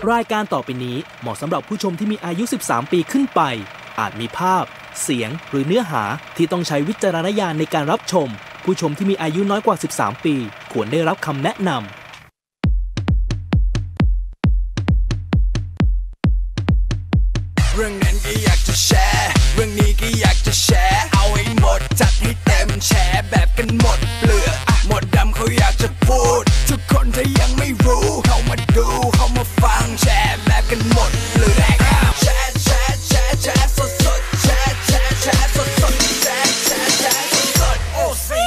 รายการต่อไปนี้เหมาะสำหรับผู้ชมที่มีอายุ13ปีขึ้นไปอาจมีภาพเสียงหรือเนื้อหาที่ต้องใช้วิจารณญาณในการรับชมผู้ชมที่มีอายุน้อยกว่า13ปีควรได้รับคำแนะนำเรื่องนั้นก็อยากจะแชร์เรื่องนี้ก็อยากจะแชร์เอาให้หมดจัดให้เต็มแชร์แบบกันหมดเปลือกหมดดำเขาอยากจะพูดทุกคนถ้ายังไม่รู้เข้ามาดูเข้ามาฟังแชร์แบบกันหมดเปลือกแชร์แชร์แชร์แชร์สดสดแชร์แชร์แชร์สดสดแชร์แชร์แชร์สดสดโอ้ซี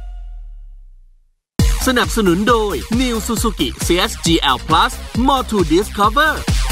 สนับสนุนโดย New Suzuki CS-GL Plus More to Discover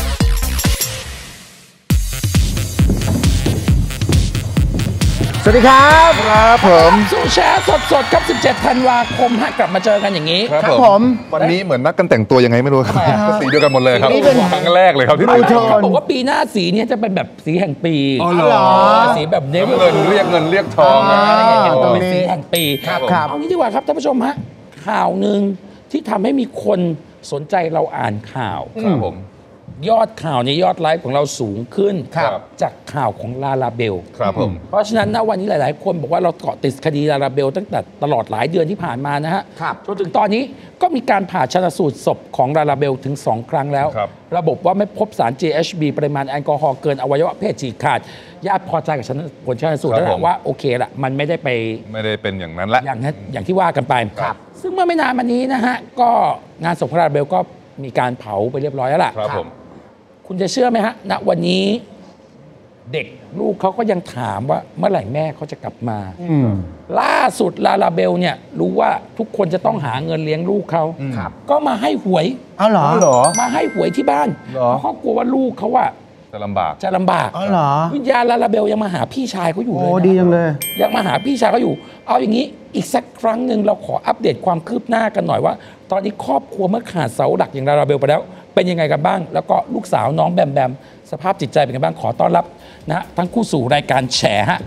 สวัสดีครับครับผมสู่แชร์สดๆครับ17 ธันวาคมกลับมาเจอกันอย่างนี้ครับผมวันนี้เหมือนนัดกันแต่งตัวยังไงไม่รู้ครับสีเดียวกันหมดเลยครับนี่เป็นครั้งแรกเลยครับที่เขาบอกว่าปีหน้าสีนี้จะเป็นแบบสีแห่งปีอ๋อเหรอสีแบบเงินเรียกทองอะไรอย่างเงี้ยเป็นสีแห่งปีเอางี้ดีกว่าครับท่านผู้ชมฮะข่าวหนึ่งที่ทำให้มีคนสนใจเราอ่านข่าวครับผมยอดข่าวในยอดไลฟ์ของเราสูงขึ้นจากข่าวของลาลาเบลครับผมเพราะฉะนั้นณวันนี้หลายๆคนบอกว่าเราเกาะติดคดีลาลาเบลตั้งแต่ตลอดหลายเดือนที่ผ่านมานะฮะจนถึงตอนนี้ก็มีการผ่าชันสูตรศพของลาลาเบลถึง2 ครั้งแล้วระบบว่าไม่พบสาร GHB ปริมาณแอลกอฮอล์เกินอวัยวะเพศฉีกขาดญาติพอใจกับผลชันสูตรแล้วว่าโอเคละมันไม่ได้เป็นอย่างนั้นละอย่างที่ว่ากันไปซึ่งเมื่อไม่นานมานี้นะฮะก็งานศพของลาลาเบลก็มีการเผาไปเรียบร้อยแล้วล่ะคุณจะเชื่อไหมฮะณวันนี้เด็กลูกเขาก็ยังถามว่าเมื่อไหร่แม่เขาจะกลับมาล่าสุดลาลาเบลเนี่ยรู้ว่าทุกคนจะต้องหาเงินเลี้ยงลูกเขาก็มาให้หวยเหรอมาให้หวยที่บ้านเพราะกลัวว่าลูกเขาว่าจะลำบากเหรอวิญญาณลาลาเบลยังมาหาพี่ชายเขาอยู่เลยโอ้ดีจังเลยยังมาหาพี่ชายเขาอยู่เอาอย่างนี้อีกสักครั้งหนึ่งเราขออัปเดตความคืบหน้ากันหน่อยว่าตอนนี้ครอบครัวเมื่อขาดเสาหลักอย่างลาลาเบลไปแล้วเป็นยังไงกันบ้างแล้วก็ลูกสาวน้องแบมแบมสภาพจิตใจเป็นยังไงบ้างขอต้อนรับนะฮะทั้งคู่สู่รายการแฉฮะ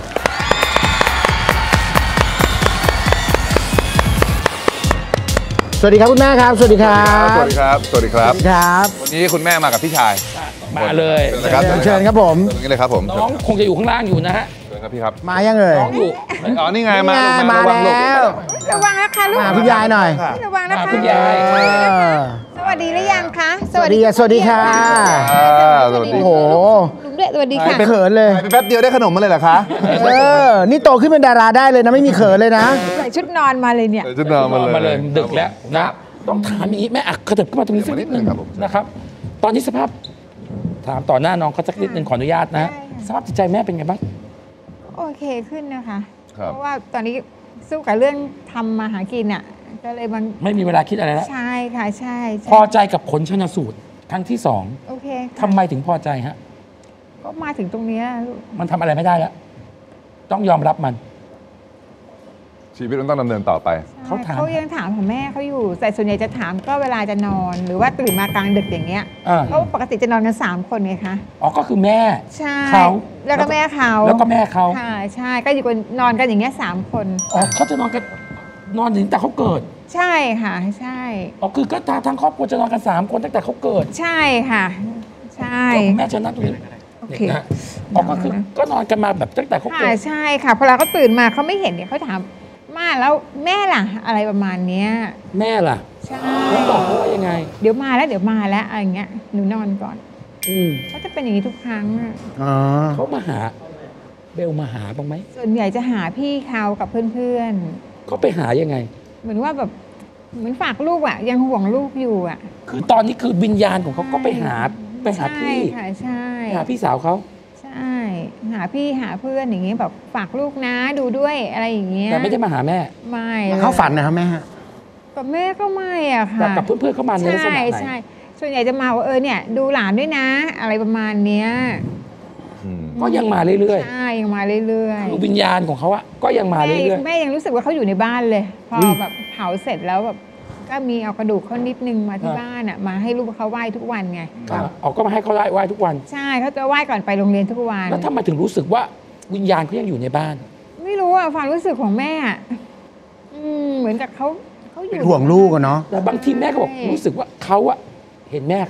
สวัสดีครับคุณแม่ครับสวัสดีครับสวัสดีครับสวัสดีครับวันนี้คุณแม่มากับพี่ชายมาเลยเชิญครับผมตรงนี้เลยครับผมน้องคงจะอยู่ข้างล่างอยู่นะฮะครับพี่ครับมายังเลยน้องอยู่อ๋อนี่ไงมาแล้วระวังนะคะลูกมาคุณยายหน่อยระวังนะคะคุณยายสวัสดีหรือยังคะสวัสดีค่ะสวัสดีโอ้โหสวัสดีค่ะไปเขินเลยไปแป๊บเดียวได้ขนมมาเลยเหรอคะนี่โตขึ้นเป็นดาราได้เลยนะไม่มีเขินเลยนะใส่ชุดนอนมาเลยเนี่ยชุดนอนมาเลยดึกแล้วนะต้องถามอย่างนี้แม่อักกระเถิบขึ้นมาตรงนี้สักนิดนึงนะครับตอนนี้สภาพถามต่อหน้าน้องเขาสักนิดนึงขออนุญาตนะสภาพจิตใจแม่เป็นไงบ้างโอเคขึ้นนะคะเพราะว่าตอนนี้สู้กับเรื่องทำมาหากินอ่ะก็เลยมันไม่มีเวลาคิดอะไรแล้วใช่ค่ะใช่พอใจกับผลชันสูตรครั้งที่2 โอเคทำไมถึงพอใจฮะก็มาถึงตรงนี้มันทำอะไรไม่ได้แล้วต้องยอมรับมันชีวิตมันต้องดำเนินต่อไปเขายังถามของแม่เขาอยู่แต่ส่วนใหญ่จะถามก็เวลาจะนอนหรือว่าตื่นมากลางดึกอย่างเงี้ยเพราะปกติจะนอนกัน3 คนไงคะอ๋อก็คือแม่ใช่เขาแล้วก็แม่เขาค่ะใช่ก็อยู่กันนอนกันอย่างเงี้ย3 คนอ๋อเขาจะนอนกันถึงแต่เขาเกิดใช่ค่ะใช่อ๋อคือก็ทั้งครอบครัวจะนอนกัน3 คนตั้งแต่เขาเกิดใช่ค่ะใช่แม่จะนั่งตรงนี้โอเคอ๋อก็คือก็นอนกันมาแบบตั้งแต่เขาเกิดใช่ค่ะพอเราก็ตื่นมาเขาไม่เห็นเนี่ยเขาถามมาแล้วแม่ล่ะอะไรประมาณเนี้ยแม่ล่ะใช่แล้วบอกเขาว่ายังไงเดี๋ยวมาแล้วอะไรเงี้ยหนูนอนก่อนเขาจะเป็นอย่างนี้ทุกครั้งเขามาหาเบลมาหาบ้างไหมส่วนใหญ่จะหาพี่เขากับเพื่อนๆเขาไปหายังไงเหมือนว่าแบบเหมือนฝากลูกอ่ะยังห่วงลูกอยู่อ่ะคือตอนนี้คือวิญญาณของเขาก็ไปหาพี่ค่ะใช่หาพี่สาวเขาใช่หาพี่หาเพื่อนอย่างเงี้ยแบบฝากลูกนะดูด้วยอะไรอย่างเงี้ยแต่ไม่ได้มาหาแม่ไม่เขาฝันนะครับแม่กับแม่ก็ไม่อะค่ะกับเพื่อนๆเข้ามาในลักษณะไหนใช่ส่วนใหญ่จะมาว่าเนี่ยดูหลานด้วยนะอะไรประมาณเนี้ยก็ยังมาเรื่อยๆใช่ยังมาเรื่อยๆคือวิญญาณของเขาอะก็ยังมาเรื่อยๆแม่ยังรู้สึกว่าเขาอยู่ในบ้านเลยพอแบบเผาเสร็จแล้วแบบก็มีเอากระดูกเขานิดนึงมาที่บ้านอ่ะมาให้ลูกเขาไหว้ทุกวันไงก็มาให้เขาไหว้ทุกวันใช่เขาจะไหว้ก่อนไปโรงเรียนทุกวันแล้วทำไมถึงรู้สึกว่าวิญญาณเขายังอยู่ในบ้านไม่รู้อ่ะความรู้สึกของแม่เหมือนกับเขาอยู่ห่วงลูกอะเนาะแต่บางทีแม่ก็บอกรู้สึกว่าเขาอะเห็นแม่เขา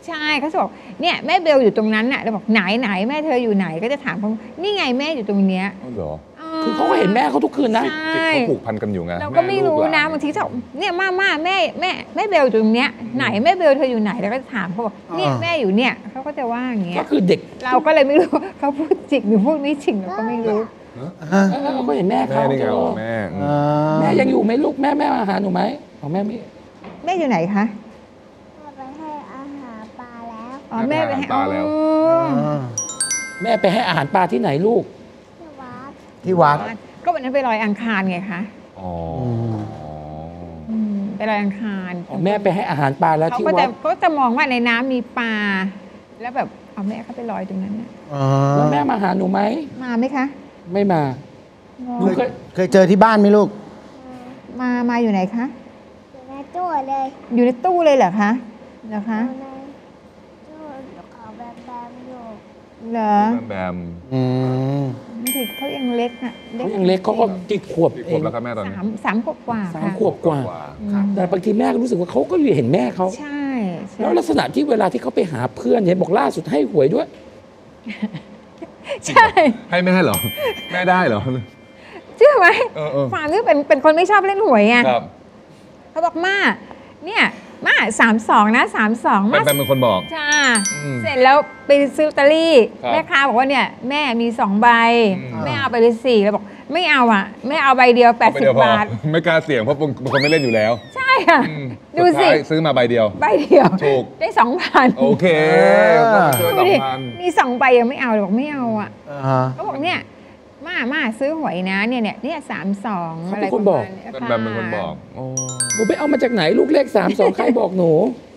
ใช่เขาบอกเนี่ยแม่เบลอยู่ตรงนั้นน่ะเราบอกไหนแม่เธออยู่ไหนก็จะถามเขานี่ไงแม่อยู่ตรงเนี้ยเหรอคือเขาก็เห็นแม่เขาทุกคืนนะเขาผูกพันกันอยู่ไงเราก็ไม่รู้นะบางทีจะเนี่ยม่าแม่เบลอยู่ตรงเนี้ยไหนแม่เบลเธออยู่ไหนแล้วก็ถามเขาบอกเนี่ยแม่อยู่เนี่ยเขาก็จะว่าอย่างเงี้ยก็คือเด็กเราก็เลยไม่รู้เขาพูดจริงหรือพูดไม่จริงเราก็ไม่รู้เราก็เห็นแม่เขาแม่ยังอยู่ไหมลูกแม่มาหาหนูไหมของแม่อยู่ไหนคะไปให้อาหารปลาแล้วอ๋อแม่ไปให้ปลาแล้วแม่ไปให้อาหารปลาที่ไหนลูกที่วัดก็วันนั้นไปลอยอังคารไงคะไปลอยอังคารแม่ไปให้อาหารปลาแล้วที่วัดเขาจะมองว่าในน้ำมีปลาแล้วแบบเอาแม่เขาไปลอยตรงนั้นแล้วแม่มาหาหนูไหมมาไหมคะไม่มาเคยเจอที่บ้านไหมลูกมาอยู่ไหนคะอยู่ในตู้เลยอยู่ในตู้เลยเหรอคะตู้ของแบมอยู่เหรอแบมบางทีเขายังเล็กอ่ะเขายังเล็กเขาก็กี่ขวบแล้วครับแม่ตอนนี้ 3 ขวบกว่า 3 ขวบกว่าแต่บางทีแม่ก็รู้สึกว่าเขาก็อยู่เห็นแม่เขาใช่แล้วลักษณะที่เวลาที่เขาไปหาเพื่อนเห็นบอกล่าสุดให้หวยด้วยใช่ให้แม่เหรอแม่ได้เหรอเชื่อไหมฟาร์มนี่เป็นคนไม่ชอบเล่นหวยไงเขาบอกเนี่ย32นะ32 แม่เป็นคนบอกจ้าเสร็จแล้วไปซื้อลอตเตอรี่แม่ค้าบอกว่าเนี่ยแม่มี2 ใบแม่เอาไปเลย4แล้วบอกไม่เอาอ่ะแม่เอาใบเดียว80 บาทไม่กล้าเสี่ยงเพราะบางคนไม่เล่นอยู่แล้วใช่ค่ะดูสิซื้อมาใบเดียวถูกได้ 2,000 โอเคมี2 ใบยังไม่เอาเลยบอกไม่เอาอ่ะเขาบอกเนี่ยมาซื้อหวยนะเนี่ย32อะไรคนบอกแบบเป็นคนบอกหนูไปเอามาจากไหนลูกเลข32ใครบอกหนู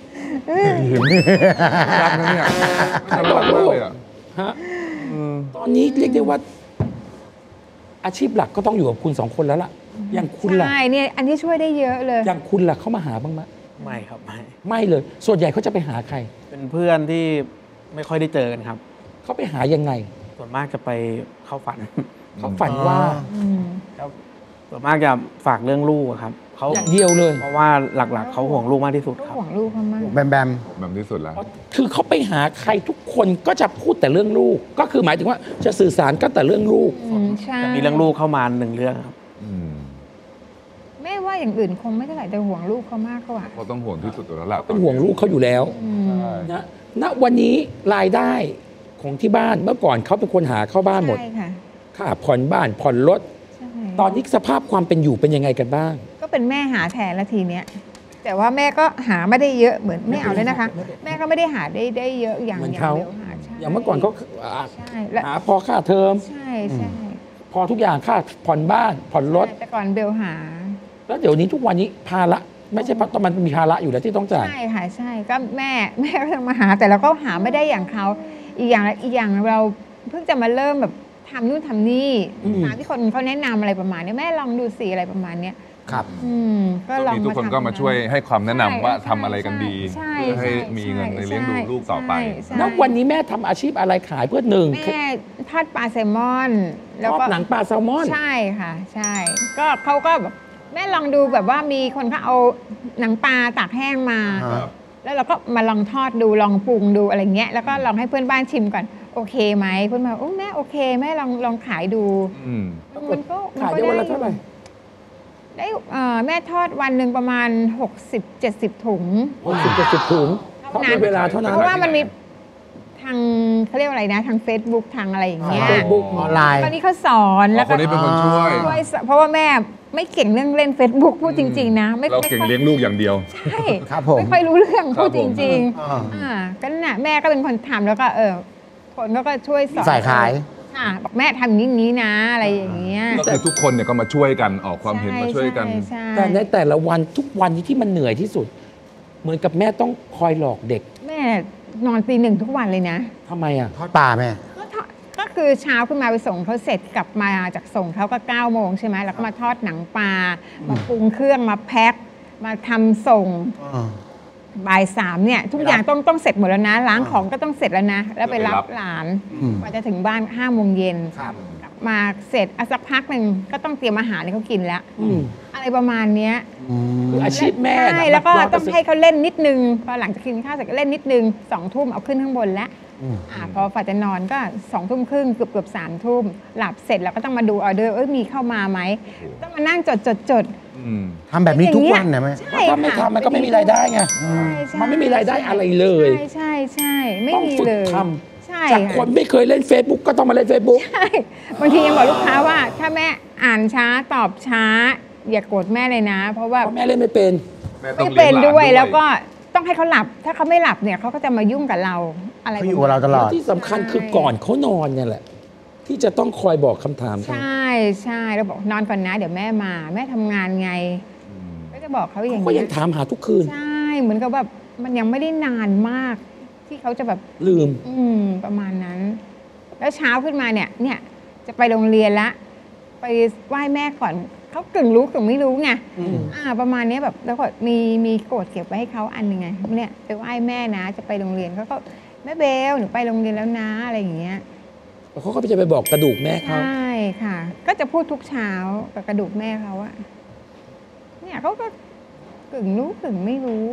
รักนะเนี่ยรักเลยอ่ะตอนนี้เรียกได้ว่าอาชีพหลักก็ต้องอยู่กับคุณ2 คนแล้วล่ะอย่างคุณล่ะใช่เนี่ยอันที่ช่วยได้เยอะเลยอย่างคุณล่ะเขามาหาบ้างไหมไม่ครับไม่เลยส่วนใหญ่เขาจะไปหาใครเป็นเพื่อนที่ไม่ค่อยได้เจอกันครับเขาไปหายังไงส่วนมากจะไปเข้าฝันเขาฝันว่าส่วนมากจะฝากเรื่องลูกครับเขาอย่างเดียวเลยเพราะว่าหลักๆเขาห่วงลูกมากที่สุดครับห่วงลูกเขามากแบมที่สุดแล้วคือเขาไปหาใครทุกคนก็จะพูดแต่เรื่องลูกก็คือหมายถึงว่าจะสื่อสารก็แต่เรื่องลูกจะมีเรื่องลูกเข้ามา1 เรื่องครับแม่ว่าอย่างอื่นคงไม่เท่าไหร่แต่ห่วงลูกเขามากกว่าเขาต้องห่วงที่สุดแล้วล่ะเป็นห่วงลูกเขาอยู่แล้วนะณวันนี้รายได้ของที่บ้านเมื่อก่อนเขาเป็นคนหาเข้าบ้านหมดค่าผ่อนบ้านผ่อนรถตอนนี้สภาพความเป็นอยู่เป็นยังไงกันบ้างก็เป็นแม่หาแทนละทีเนี้ยแต่ว่าแม่ก็หาไม่ได้เยอะเหมือนไม่เอาเลยนะคะแม่ก็ไม่ได้หาได้เยอะอย่างเขาอย่างเมื่อก่อนเขาหาพอค่าเทอมใช่พอทุกอย่างค่าผ่อนบ้านผ่อนรถแต่ก่อนเบลหาแล้วเดี๋ยวนี้ทุกวันนี้ภาระไม่ใช่เพราะมันมีภาระอยู่แล้วที่ต้องจ่ายใช่ค่ะใช่ก็แม่ก็ต้องมาหาแต่เราก็หาไม่ได้อย่างเขาอีกอย่างเราเพิ่งจะมาเริ่มแบบทำนู่นทำนี่ตามที่คนเขาแนะนำอะไรประมาณนี้แม่ลองดูสิอะไรประมาณนี้ครับก็ลองทุกคนก็มาช่วยให้ความแนะนำว่าทำอะไรกันดีเพื่อให้มีเงินในเลี้ยงดูลูกต่อไปแล้ววันนี้แม่ทำอาชีพอะไรขายเพื่อ1 แม่ทอดปลาแซลมอนแล้วก็หนังปลาแซลมอนใช่ค่ะใช่ก็เขาก็แบบแม่ลองดูแบบว่ามีคนเขาเอาหนังปลาตากแห้งมาแล้วเราก็มาลองทอดดูลองปรุงดูอะไรเงี้ยแล้วก็ลองให้เพื่อนบ้านชิมก่อนโอเคไหมเพื่อนมาโอ้แม่โอเคแม่ลองขายดูมันก็ขายได้วันละเท่าไหร่ได้แม่ทอดวันหนึ่งประมาณ60-70 ถุง 60-70 ถุงเท่านั้นเวลาเท่านั้นเพราะว่ามันมีทางเขาเรียกว่าอะไรนะทาง Facebook ทางอะไรอย่างเงี้ย Facebook ออนไลน์ตอนนี้เขาสอนแล้วคนนี้เป็นคนช่วยเพราะว่าแม่ไม่เก่งเรื่องเล่น Facebook พูดจริงๆนะเราเก่งเลี้ยงลูกอย่างเดียวใช่ไม่ค่อยรู้เรื่องพูดจริงๆก็น่ะแม่ก็เป็นคนทำแล้วก็คนก็ช่วยสอนสายขายบอกแม่ทำนี้นะอะไรอย่างเงี้ยก็คือทุกคนเนี่ยก็มาช่วยกันออกความเห็นมาช่วยกันแต่ในแต่ละวันทุกวันที่มันเหนื่อยที่สุดเหมือนกับแม่ต้องคอยหลอกเด็กแม่นอนตี 1ทุกวันเลยนะทำไมอ่ะทอดปลาแม่ก็คือเช้าขึ้นมาไปส่งเขาเสร็จกลับมาจากส่งเขาก็9 โมงใช่ไหมแล้วก็มาทอดหนังปลามาปรุงเครื่องมาแพ็คมาทำส่งบ่าย 3เนี่ยทุกอย่างต้องเสร็จหมดแล้วนะล้างของก็ต้องเสร็จแล้วนะแล้วไปรับหลานกว่าจะถึงบ้าน5 โมงเย็นกลับมาเสร็จสักพักหนึ่งก็ต้องเตรียมอาหารให้เขากินแล้วอะไรประมาณเนี้ยคืออาชีพแม่ใช่แล้วก็ต้องให้เขาเล่นนิดนึงพอหลังจากกินข้าวเสร็จก็เล่นนิดนึง2 ทุ่มเอาขึ้นข้างบนแล้วพอฝ่าจะนอนก็2 ทุ่มครึ่งเกือบ3 ทุ่มหลับเสร็จแล้วก็ต้องมาดูออเดอร์มีเข้ามาไหมต้องมานั่งจดทำแบบนี้ทุกวันนะแม่ถ้าไม่ทำมันก็ไม่มีรายได้ไงมันไม่มีรายได้อะไรเลยใช่ไม่มีเลยต้องฝึกทำจากคนไม่เคยเล่น Facebook ก็ต้องมาเล่น Facebook ใช่บางทียังบอกลูกค้าว่าถ้าแม่อ่านช้าตอบช้าอย่าโกรธแม่เลยนะเพราะว่าแม่เล่นไม่เป็นด้วยแล้วก็ต้องให้เขาหลับถ้าเขาไม่หลับเนี่ยเขาก็จะมายุ่งกับเราอะไรเขาอยู่กับเราตลอดที่สำคัญคือก่อนเขานอนเนี่ยแหละที่จะต้องคอยบอกคำถามใช่แล้วบอกนอนก่อนนะเดี๋ยวแม่มาแม่ทำงานไงก็จะบอกเขาอย่างนี้ก็ยังถามหาทุกคืนใช่เหมือนกับแบบมันยังไม่ได้นานมากที่เขาจะแบบลืมประมาณนั้นแล้วเช้าขึ้นมาเนี่ยจะไปโรงเรียนละไปไหว้แม่ก่อนเขากึ่งรู้กึ่งไม่รู้ไงประมาณนี้แบบแล้วก็มีโกรธเก็บไว้ให้เขาอันหนึ่งไงเนี่ยไปไหว้แม่นะจะไปโรงเรียนเขาก็แม่เบลหนูไปโรงเรียนแล้วนะอะไรอย่างเงี้ยเขาก็จะไปบอกกระดูกแม่เขาใช่ค่ะก็จะพูดทุกเช้ากับกระดูกแม่เขาอะเนี่ยเขาก็กึ่งรู้กึ่งไม่รู้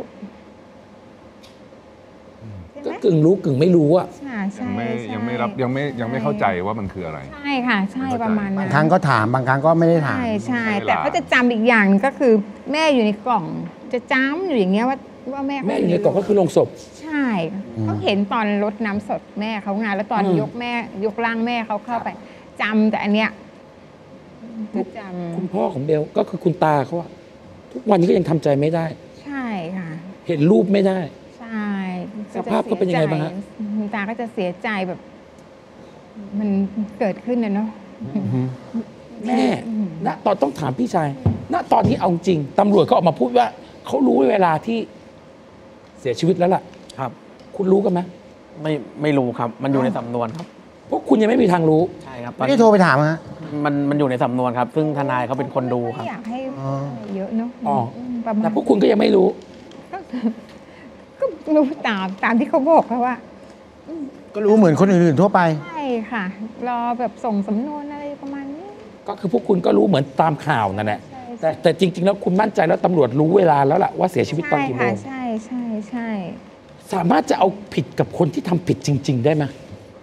ก็กึ่งรู้กึ่งไม่รู้อ่ะยังไม่เข้าใจว่ามันคืออะไรใช่ค่ะใช่ประมาณนั้นบางครั้งก็ถามบางครั้งก็ไม่ได้ถามใช่แต่เขาจะจำอีกอย่างก็คือแม่อยู่ในกล่องจะจำอยู่อย่างเงี้ยว่าแม่อยู่ในกล่องก็คือโลงศพใช่เขาเห็นตอนรดน้ำศพแม่เขางานแล้วตอนยกร่างแม่เขาเข้าไปจำแต่อันเนี้ยจะจำคุณพ่อของเบลก็คือคุณตาเขาอะทุกวันนี้ก็ยังทำใจไม่ได้ใช่ค่ะเห็นรูปไม่ได้ใช่สภาพก็เป็นยังไงบ้างฮะคุณตาก็จะเสียใจแบบมันเกิดขึ้นนะเนาะแม่ณตอนต้องถามพี่ชายณตอนนี้เอาจริงตำรวจเขาออกมาพูดว่าเขารู้เวลาที่เสียชีวิตแล้วล่ะครับคุณรู้กันไหมไม่รู้ครับมันอยู่ในสำนวนครับพวกคุณยังไม่มีทางรู้ใช่ครับไม่ได้โทรไปถามฮะมันอยู่ในสำนวนครับซึ่งทนายเขาเป็นคนดูครับอยากให้เยอะเนาะแต่พวกคุณก็ยังไม่รู้ก็รู้ตามที่เขาบอกค่ะว่าก็รู้เหมือนคนอื่นๆทั่วไปใช่ค่ะรอแบบส่งสำนวนอะไรประมาณนี้ก็คือพวกคุณก็รู้เหมือนตามข่าวนั่นแหละแต่จริงๆแล้วคุณมั่นใจแล้วตำรวจรู้เวลาแล้วล่ะว่าเสียชีวิตตอนกี่โมงใช่สามารถจะเอาผิดกับคนที่ทำผิดจริงๆได้ไหม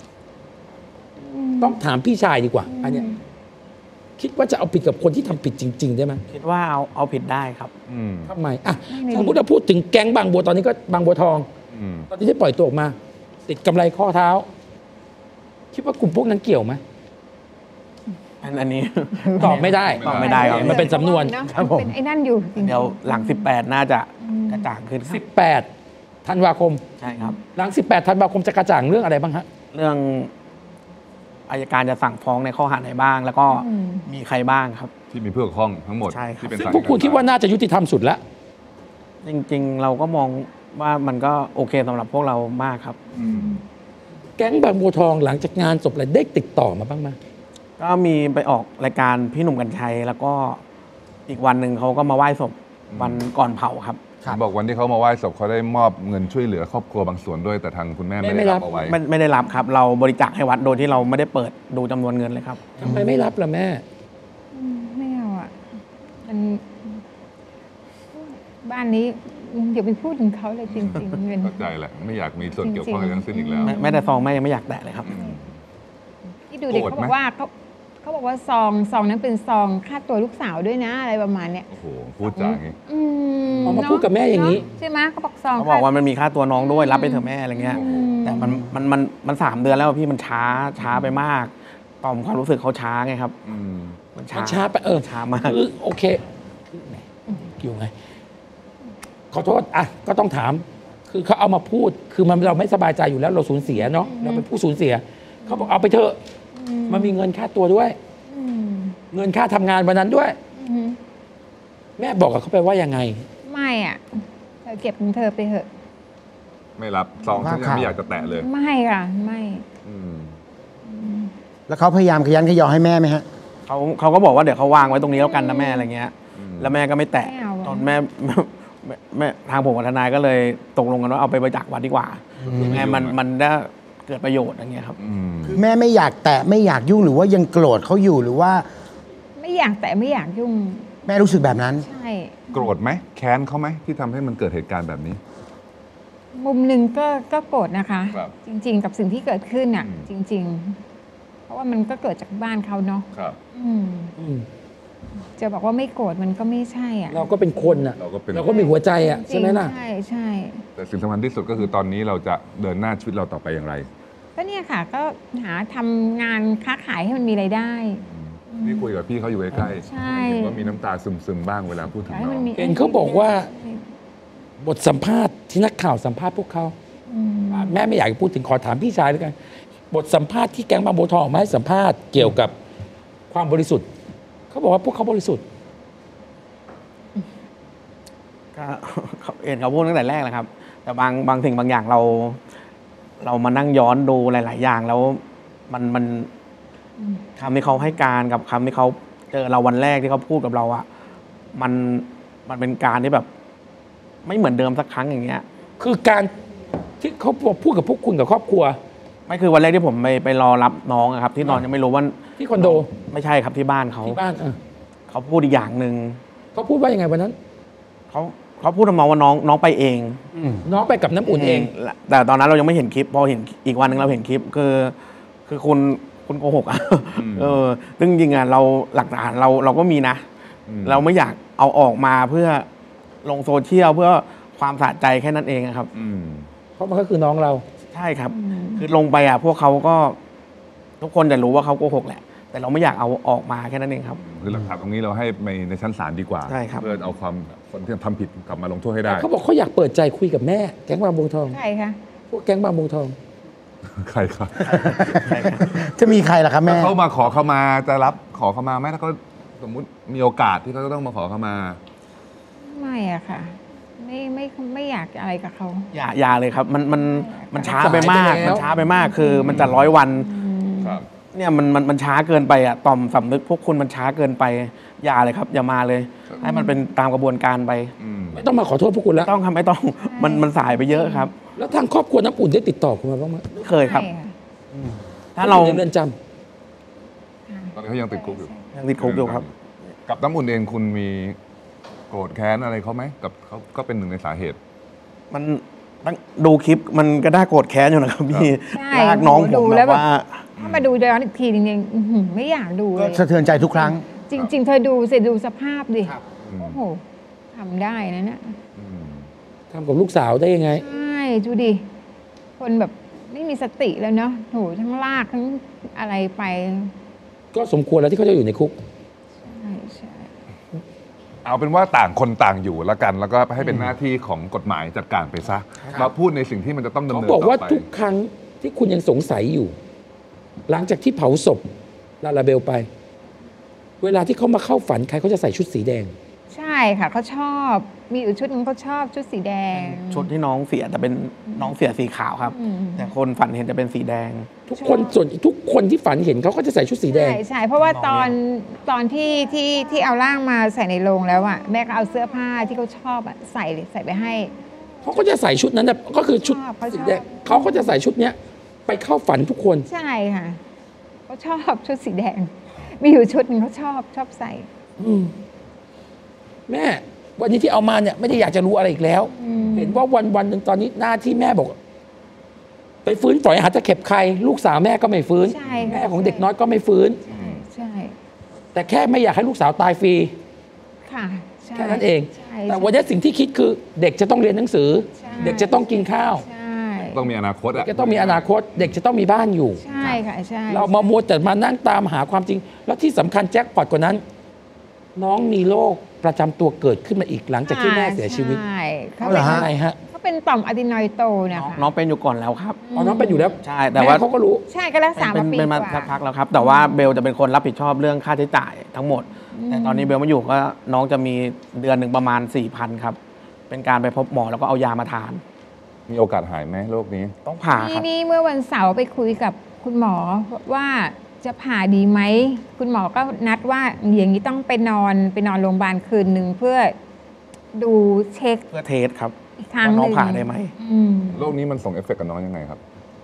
ต้องถามพี่ชายดีกว่าอันเนี้ยคิดว่าจะเอาผิดกับคนที่ทำผิดจริงๆได้ไหมคิดว่าเอาผิดได้ครับทำไมอ่ะสมมติเราพูดถึงแก๊งบางบัวตอนนี้ก็บางบัวทองตอนนี้ได้ปล่อยตัวออกมาติดกำไรข้อเท้าคิดว่ากลุ่มพวกนั้นเกี่ยวไหมอันนี้ตอบไม่ได้ครับมันเป็นสำนวนครับผมเป็นไอ้นั่นอยู่เดี๋ยวหลัง18น่าจะกระจ่างขึ้น 18ธันวาคมใช่ครับหลัง18ธันวาคมจะกระจ่างเรื่องอะไรบ้างฮะเรื่องอัยการจะสั่งฟ้องในข้อหาไหนบ้างแล้วก็มีใครบ้างครับที่มีผู้เกี่ยวข้องทั้งหมดที่เป็นพวกคุณคิดว่าน่าจะยุติธรรมสุดแล้วจริงๆเราก็มองว่ามันก็โอเคสำหรับพวกเรามากครับแก๊งบางบัวทองหลังจากงานจบแล้วได้ติดต่อมาบ้างไหมก็มีไปออกรายการพี่หนุ่มกรรชัยแล้วก็อีกวันหนึ่งเขาก็มาไหว้ศพวันก่อนเผาครับบอกวันที่เขามาไหว้ศพเขาได้มอบเงินช่วยเหลือครอบครัวบางส่วนด้วยแต่ทางคุณแม่ไม่ได้รับเอาไว้ไม่ได้รับครับเราบริจาคให้วัดโดยที่เราไม่ได้เปิดดูจำนวนเงินเลยครับทำไมไม่รับล่ะแม่ไม่เอาอ่ะมันบ้านนี้อย่าไปพูดถึงเขาเลยจริงๆเงินเข้าใจแหละไม่อยากมีส่วนเกี่ยวข้องอะไรทั้งสิ้นอีกแล้วแม้แต่ซองแม่ยังไม่อยากแตะเลยครับที่ดูเด็กเขาบอกว่าเขาบอกว่าซองนั้นเป็นซองค่าตัวลูกสาวด้วยนะอะไรประมาณเนี้ยโอ้โหพูดจาอย่างนี้มาพูดกับแม่อย่างนี้ใช่ไหมเขาบอกซองเขาบอกว่ามันมีค่าตัวน้องด้วยรับไปเถอะแม่อะไรเงี้ยแต่มัน3 เดือนแล้วพี่มันช้าไปมากตอมความรู้สึกเขาช้าไงครับมันช้าไปช้ามากโอเคอยู่ไงขอโทษอ่ะก็ต้องถามคือเขาเอามาพูดคือเราไม่สบายใจอยู่แล้วเราสูญเสียเนาะเราเป็นผู้สูญเสียเขาบอกเอาไปเถอะมันมีเงินค่าตัวด้วยเงินค่าทำงานวันนั้นด้วยแม่บอกกับเขาไปว่ายังไงไม่อ่ะเธอเก็บของเธอไปเถอะไม่รับซองฉันยังไม่อยากจะแตะเลยไม่ค่ะไม่แล้วเขาพยายามขยันขยอให้แม่ไหมฮะเขาก็บอกว่าเดี๋ยวเขาวางไว้ตรงนี้แล้วกันนะแม่อะไรเงี้ยแล้วแม่ก็ไม่แตะตอนแม่ทางผมกับทนายก็เลยตกลงกันว่าเอาไปบริจาควัดดีกว่าไงมันได้เกิดประโยชน์อย่างเงี้ยครับคือแม่ไม่อยากแตะไม่อยากยุ่งหรือว่ายังโกรธเขาอยู่หรือว่าไม่อยากแต่ไม่อยากยุ่งแม่รู้สึกแบบนั้นใช่โกรธไหมแค้นเขาไหมที่ทำให้มันเกิดเหตุการณ์แบบนี้มุมหนึ่งก็โกรธนะคะครับจริง ๆ กับสิ่งที่เกิดขึ้นอ่ะอืมจริง ๆ เพราะว่ามันก็เกิดจากบ้านเขาเนาะครับอืมอืมจะบอกว่าไม่โกรธมันก็ไม่ใช่อ่ะเราก็เป็นคนอ่ะเราก็เป็นเราก็มีหัวใจอ่ะจริงใช่ไหมล่ะใช่ใช่แต่สิ่งสำคัญที่สุดก็คือตอนนี้เราจะเดินหน้าชีวิตเราต่อไปอย่างไรก็เนี่ยค่ะ ก็หาทำงานค้าขายให้มันมีรายได้นี่คุยกับพี่เขาอยู่ใกล้ใช่ๆเห็นว่ามีน้ำตาซึมๆบ้างเวลาพูดถึงอยากให้น้อมันงมีเห็นเขาบอกว่า บทสัมภาษณ์ที่นักข่าวสัมภาษณ์พวกเขาอืมแม่ไม่อยากจะพูดถึงขอถามพี่ชายแล้วกัน บทสัมภาษณ์ที่แก๊งบางบัวทองออกมาให้สัมภาษณ์เกี่ยวกับความบริสุทธิ์เขาบอกว่าพวกเขาบริสุทธิ์ก็ เห็นเขาพูดตั้งแต่แรกแล้วครับ แต่บางสิ่งบางอย่างเรามานั่งย้อนดูหลาย ๆ อย่างแล้วมันคำที่เขาให้การกับคำที่เขาเจอเราวันแรกที่เขาพูดกับเราอะมันเป็นการที่แบบ ไม่เหมือนเดิมสักครั้งอย่างเงี้ยคือการที่เขาพูดกับพวกคุณกับครอบครัวไม่คือวันแรกที่ผมไปรอรับน้องอะครับ ที่นอนยังไม่รู้ว่าที่คอนโดไม่ใช่ครับที่บ้านเขาที่บ้านเขาพูดอีกอย่างหนึ่งเขาพูดว่ายังไงวันนั้นเขาพูดทำนองว่าน้องไปเองน้องไปกับน้ำอุ่นเองแต่ตอนนั้นเรายังไม่เห็นคลิปพอเห็นอีกวันหนึ่งเราเห็นคลิปคือคุณโกหกอ่ะซึ่งจริงๆอ่ะเราหลักฐานเราก็มีนะ เราไม่อยากเอาออกมาเพื่อลงโซเชียลเพื่อความสะใจแค่นั้นเองอะครับเพราะมันก็คือน้องเราใช่ครับ คือลงไปอ่ะพวกเขาก็ทุกคนจะรู้ว่าเขาโกหกแหละ แต่เราไม่อยากเอาออกมาแค่นั้นเองครับคือหลักฐานตรงนี้เราให้ในชั้นศาลดีกว่าใช่ครับเพื่อเอาความคนที่ทำผิดกลับมาลงโทษให้ได้เขาบอกเขาอยากเปิดใจคุยกับแม่ แก๊งบางบัวทองใช่ค่ะพวกแก๊งบางบัวทองใครครับจะมีใครล่ะครับแม่ถ้าเขามาขอเข้ามาจะรับขอเข้ามาไหมถ้าเขาสมมุติมีโอกาสที่เขาจะต้องมาขอเข้ามาไม่อะค่ะ ไม่อยากอะไรกับเขาอย่าเลยครับ มันช้าไปมากสายไปแล้วมันช้าไปมากคือมันจะ100 วันครับเนี่ยมันช้าเกินไปอ่ะต่อมสำนึกพวกคุณมันช้าเกินไป อย่าเลยครับ อย่ามาเลย ให้มันเป็นตามกระบวนการไปไม่ต้องมาขอโทษพวกคุณแล้วต้องครับไม่ต้องมันสายไปเยอะครับแล้วทางครอบครัวน้ำอุ่นได้ติดต่อคุณมาบ้างไหมไม่เคยครับใช่ะถ้าเราอยู่ในเรือนจตอนนี้เขายังติดคุกอยู่ยังติดคุกอยู่ครับกับน้ำอุ่นเองคุณมีโกรธแค้นอะไรเขาไหมกับเขาก็เป็นหนึ่งในสาเหตุมันตั้งดูคลิปมันก็น่าโกรธแค้นอยู่นะครับพี่ใช่ลากน้องผมดูแบแล้วบแบบว่าถ้ามาดูย้อนอีกทีนึงยังไม่อยากดูเลก็ยสะเทือนใจทุกครั้งจริง ๆ เธอดูสิดูสภาพดิโอ้โหทำได้นะเนี่ยำทำกับลูกสาวได้ยังไงใช่ดูดิ คนแบบไม่มีสติแล้วเนาะโหทั้งลากทั้งอะไรไปก็สมควรแล้วที่เขาจะอยู่ในคุกใช่ใช่เอาเป็นว่าต่างคนต่างอยู่แล้วกัน แล้วก็ให้เป็นหน้าที่ของกฎหมายจัดการไปซะมาพูดในสิ่งที่มันจะต้องดำเขาเนินบอกว่าต่อไปทุกครั้งที่คุณยังสงสัยอยู่ หลังจากที่เผาศพลาลาเบลไป เวลาที่เขามาเข้าฝันใครเขาจะใส่ชุดสีแดงใช่ค่ะเขาชอบ มีอยู่ชุดหนึงเขาชอบชุดสีแดงชุดที่น้องเสียแต่เป็นน้องเสียสีขาวครับ แต่คนฝันเห็นจะเป็นสีแดงทุกคนที่ฝันเห็นเขาก็จะใส่ชุดสีแดงใช่ใช่เพราะว่าตอนที่เอาร่างมาใส่ในโรงแล้วอ่ะแม่ก็เอาเสื้อผ้าที่เขาชอบอ่ะใส่ไปให้เขาก็จะใส่ชุดนั้นนะก็คือชุดเขาชอบสีแดงเขาก็จะใส่ชุดเนี้ยไปเข้าฝันทุกคนใช่ค่ะเขาชอบชุดสีแดง มีอยู่ชุดหนึงเขาชอบใส่อืมแม่วันนี้ที่เอามาเนี่ยไม่ได้อยากจะรู้อะไรอีกแล้ว เห็นว่าวันหนึ่งตอนนี้หน้าที่แม่บอก ไปฟื้นฝอยหาตะเข็บใคร ลูกสาวแม่ก็ไม่ฟื้นใช่ค่ะแม่ของเด็กน้อยก็ไม่ฟื้นใช่แต่แค่ไม่อยากให้ลูกสาวตายฟรีค่ะใช่แค่นั้นเองใช่แต่วันนี้สิ่งที่คิดคือเด็กจะต้องเรียนหนังสือใช่เด็กจะต้องกินข้าวใช่ต้องมีอนาคตเด็อ่ะกจะต้องมีอนาคต เด็กจะต้องมีบ้านอยู่ใช่ค่ะใช่เรามามัวแต่มานั่งตามหาความจริง แล้วที่สำคัญแจ็คพอตกว่านั้น น้องมีโรคประจำตัวเกิดขึ้นมาอีกหลังจากที่แม่เสียชีวิตใช่เขาเอาเหรเป็อน ฮะอะไรฮะเขาเป็นต่อมอะดีนอยด์โตนะคะน้องเป็นอยู่ก่อนแล้วครับอ๋อน้องเป็นอยู่แล้วใช่แต่ว่าม่เขาก็รู้ใช่ก็รักษามาปีเป็นกมาว่าสักพักแล้วครับ แต่ว่าเบลจะเป็นคนรับผิดชอบเรื่องค่าใช้จ่ายทั้งหมด แต่ตอนนี้เบลมาอยู่ก็น้องจะมีเดือนหนึ่งประมาณ 4,000 ครับ เป็นการไปพบหมอแล้วก็เอายามาทานมีโอกาสหายไหมโรคนี้ต้องผ่าครับนี่เมื่อวันเสาร์ไปคุยกับคุณหมอว่าจะผ่าดีไหม คุณหมอก็นัดว่าอย่างนี้ต้องไปนอนโรงพยาบาลคืนหนึ่งเพื่อดูเช็คเพื่อเทสครับอีกครั้งว่าหน้องนึ่งผ่าได้ไหมอืมโรคนี้มันส่งเอฟเฟกต์กับน้องยังไงครับ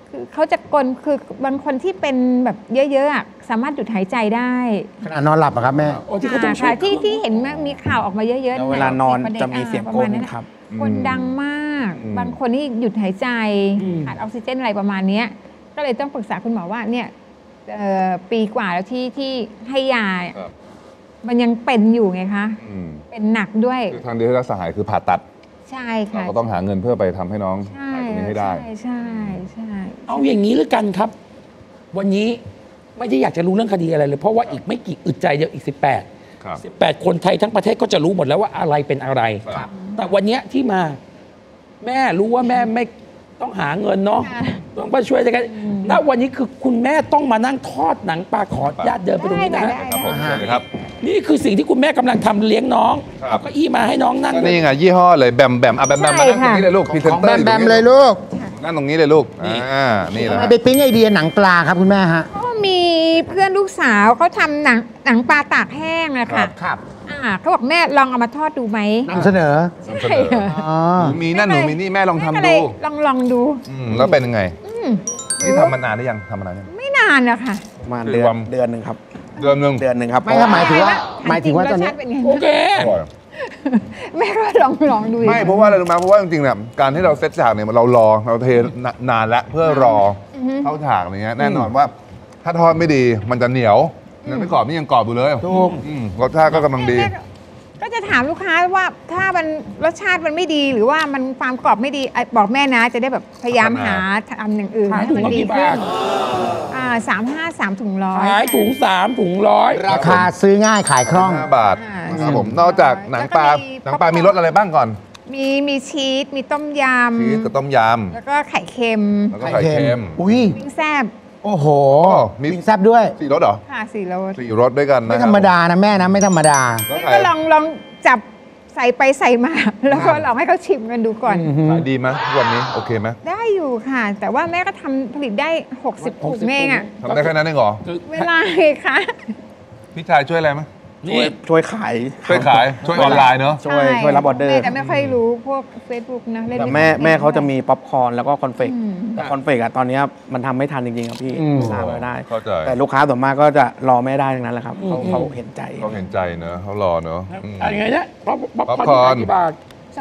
คือเขาจะกลนคือบางคนที่เป็นแบบเยอะๆอะสามารถหยุดหายใจได้ขณะนอนหลับอะครับแม่โอ้ที่เขาต้องช่วยที่เห็นมีข่าวออกมาเยอะๆแล้วเวลานอนประด็จะมีเสียงประก้มาณนนั้นครับกลดังมาก บางคนนี่หยุดหายใจขาดออกซิเจนอะไรประมาณเนี้ยก็เลยต้องปรึกษาคุณหมอว่าเนี่ยปีกว่าแล้วที่ให้ยาเนี่ยครับมันยังเป็นอยู่ไงคะอืมเป็นหนักด้วยคือทางเดียวที่รักษาหายคือผ่าตัดใช่เราค่ะก็ต้องหาเงินเพื่อไปทำให้น้องใช่หายตรงนี้ให้ได้ใช่ใช่เอาอย่างนี้แล้วกันครับ วันนี้ไม่ได้อยากจะรู้เรื่องคดีอะไรเลย เพราะว่าอีกไม่กี่อึดใจเดียวอีกครับ 18คนไทยทั้งประเทศก็จะรู้หมดแล้วว่าอะไรเป็นอะไรครับแต่วันเนี้ยที่มา แม่รู้ว่าแม่ไม่ต้องหาเงินเนาะต้องมาช่วยกันณวันนี้คือคุณแม่ต้องมานั่งทอดหนังปลาขอญาติเดินไปตรงนี้นะฮะครับผมเชิญเลยครับนี่คือสิ่งที่คุณแม่กำลังทำเลี้ยงน้องครับเอาเก้าอี้มาให้น้องนั่งก็นี่ไงยี่ห้อเลยแบมแบมอ่ะแบมแบมมานั่งตรงนี้เลยลูกพรีเซนของเตอแบร์มแบมเลยลูกนั่งตรงนี้เลยลูกนี่นี่แหละไปปิ๊งไอเดียหนังปลาครับคุณแม่ฮะก็มีเพื่อนลูกสาวเขาทำหนังปลาตากแห้งนะครัคะบครับเขาบอกแม่ลองเอามาทอดดูไหมนำเสนอนำเสนออ๋อหนูมีนั่นหนูมีนี่แม่ลองทำแม่ก็เลดูยลองดูแล้วเป็นยังไงอืมนี่ทำมานานหรือยังทำมานานยังไม่นานนะคะประมาณคือเดือนหนึ่งครับเดือนหนึ่งเดือนหนึ่งครับไม่ทำไม หมายถึงว่าตอนนี้รสชติเป็นไงโอเคอร่อยแม่ก็ลองดูไม่เพราะว่าอะไรรู้ไหมเพราะว่าจริงๆเนี่ยการที่เราเซตฉากเนี่ยเรารอเราเทนานแล้วเพื่อรอเข้าฉากอย่างเงี้ยแน่นอนว่า ถ้าทอดไม่ดีมันจะเหนียวยังไม่กรอบนี่ยังกรอบอยู่เลยถูกรสชาติก็กำลังดีแม่ก็จะถามลูกค้าว่าถ้ามันรสชาติมันไม่ดีหรือว่ามันความกรอบไม่ดีบอกแม่นะจะได้แบบพยายามหาทำอย่างอื่นขายให้ถุงมันละดีกี่ขึ้บาทน353 ถุงร้อยขายถุง3ถุง100 ราคาซื้อง่ายขายคล่อง 5 บาทนะครับผมนอกจากหนังปลามีรสอะไรบ้างก่อนมีชีสมีต้มยชีสกับต้มยำแล้วก็ไข่เค็มำแล้วก็ไข่เค็มอุ้ยวิ่งแซ่บโอ้โหมีวิ่งแซบด้วย 4 รสเหรอค่ะ4 รส 4 รสด้วยกันนะไม่ธรรมดานะแม่นะไม่ธรรมดาแล้วแม่ไข่ก็ลองจับใส่ไปใส่มา แล้วก็ลองให้เขาชิมกันดูก่อนขายดีไหมวันนี้โอเคไหมได้อยู่ค่ะ แต่ว่าแม่ก็ทำผลิตได้ 60 ถุงเองอะทำได้แค่นั้นเองเหรอเวลาเลยค่ะพี่ชายช่วยอะไรไหมนี่ช่วยขายช่วยขายช่วยออนไลน์เนอะช่วยรับออเดอร์แม่จะไม่ค่อยรู้พวก Facebook นะเล่นแต่ไม่แม่ค่อยเขาจะมีป๊อปคอร์นแล้วก็คอนเฟกอืมแต่คอนเฟกอะตอนเนี้ยมันทำไม่ทันจริงๆครับพี่อืมทราบไม่ได้เข้าใจแต่ลูกค้าส่วนมากก็จะรอไม่ได้ทั้งนั้นแหละครับเขาเห็นใจเขาเห็นใจเนอะเขารอเนอะอืมอะไรไงเนี่ยป๊อปป๊อปคคออร์ร์นนกี่บาท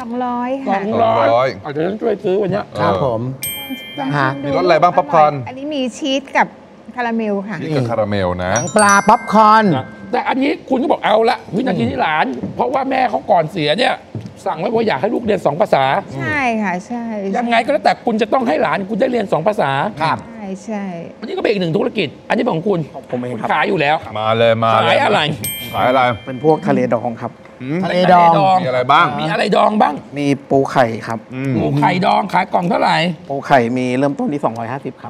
200 สค่ะองร้อย 200 อาจจะต้องช่วยซื้อวันเนี้ยครับผม ฮะดูมีรสอะไรบ้างป๊อปคอร์นอันนี้มีชีสกับคาราเมลค่ะชีสกับคาราเมลนะหนังปลาป๊อปคอร์นแต่อันนี้คุณก็บอกเอาละวินาทีที่หลาน เพราะว่าแม่เขาก่อนเสียเนี่ย สั่งไว้ว่าอยากให้ลูกเรียน 2 ภาษาใช่ค่ะใช่ยังไงก็แล้วแต่คุณจะต้องให้หลานคุณได้เรียน 2 ภาษาครับใช่ใช่อันนี้ก็เป็นอีกหนึ่งธุรกิจ อันนี้เป็นของคุณผมเองครับขายอยู่แล้วมาเลยมาเลยขายอะไรขายอะไรเป็นพวกทะเลดองครับทะเลดองมีอะไรบ้างมีอะไรดองบ้างมีปูไข่ครับหมูไข่ดองขายกล่องเท่าไหร่ปูไข่มีเริ่มต้นที่ 250 ครับ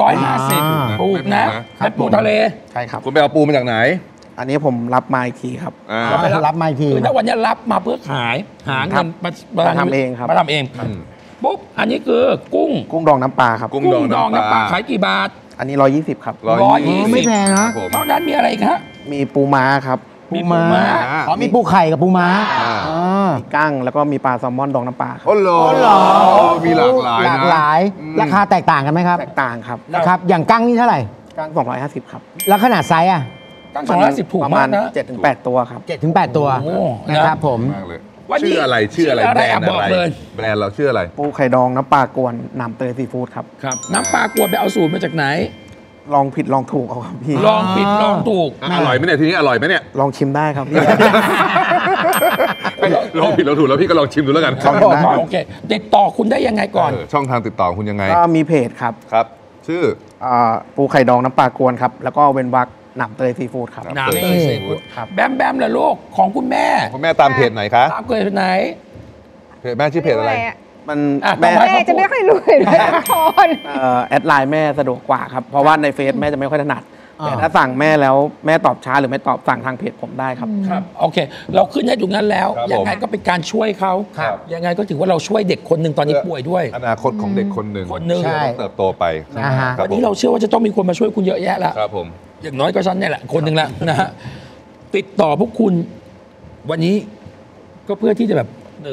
250ถูกนะและปูทะเลใช่ครับคุณไปเอาปูมาจากไหนอันนี้ผมรับมาอีกทีครับอ่าเอาไปรับมาอีกทีคือถ้าวันนี้รับมาเพื่อขายหาเงินมาทำเองครับมาทำเองปุ๊บอันนี้คือกุ้งกุ้งดองน้ำปลาครับกุ้งกุ้งดองน้ำปลาขายกี่บาทอันนี้ 120 ครับ 120 ไม่แพงนะผมเท่านั้นมีอะไรอีกฮะมีปูม้าครับมีปูม้าอ๋อมีปูไข่กับปูม้าอ่าอ๋อมีกั้งแล้วก็มีปลาแซลมอนดองน้ำปลาครับโอ้โหมีหลากหลายหลากนะหลายอืมราคาแตกต่างกันไหมครับแตกต่างครับนะครับ อย่างกั้งนี่เท่าไหร่กั้ง250 ครับแล้วขนาดไซส์อ่ะตั้ง250ถูกประมามาก ณนะ 7-8 ตัวครับ 7-8 ตัวโอ้นะครับผมมากเลยวันนี้ชื่ออะไรชื่ออะไรชื่ออะไรแบรนด์อ่ะบอกอะไรเลยแบรนด์เราชื่ออะไรปูไข่ดองน้ำปลากวนน้ำเตยซีฟู้ดครับครับน้ำปลากวนไปเอาสูตรมาจากไหนลองผิดลองถูกเอาครับพี่ลองผิดลองถูกอร่อยไหมเนี่ยทีนี้อร่อยไหมเนี่ยลองชิมได้ครับพี่ลองผิดลองถูกแล้วพี่ก็ลองชิมดูแล้วกันลองชิมได้โอเค ติดต่อคุณได้ยังไงก่อนช่องทางติดต่อคุณยังไงก็มีเพจครับครับ ชื่อปูไข่ดองน้ำปลากวนครับ แล้วก็เว้นวรรคหนำเตยซีฟู้ดครับน้ำเตยซีฟู้ดครับแบมแบมละลูกของคุณแม่คุณแม่ตามเพจไหนคะตามเคยเป็นไหนเพจแม่ชื่อเพจอะไรมันอ่ะแม่ต่อไปแม่จะไม่ค่อยรู้เลยนะทุกคนแอดไลน์แม่สะดวกกว่าครับ เพราะว่าในเฟซแม่จะไม่ค่อยถนัดอ่าแต่ถ้าสั่งแม่แล้วแม่ตอบช้าหรือไม่ตอบสั่งทางเพจผมได้ครับครับโอเค เราขึ้นให้ตรงนั้นแล้วครับยังไงก็เป็นการช่วยเขาครับยังไงก็ถือว่าเราช่วยเด็กคนหนึ่งตอนนี้ป่วยด้วยอนาคตของเด็กคนหนึ่งคนหนึ่งที่ต้องเติบโตไปนะฮะครับวันนี้เราเชื่อว่าจะต้องมีคนมาช่วยคุณเยอะแยะละครับผมอย่างน้อยก็ฉันเนี่ยแหละคนหนึ่งละนะฮะติดต่อพวกคุณวันนี้ก็เพื่อที่จะแบบหนึ่ง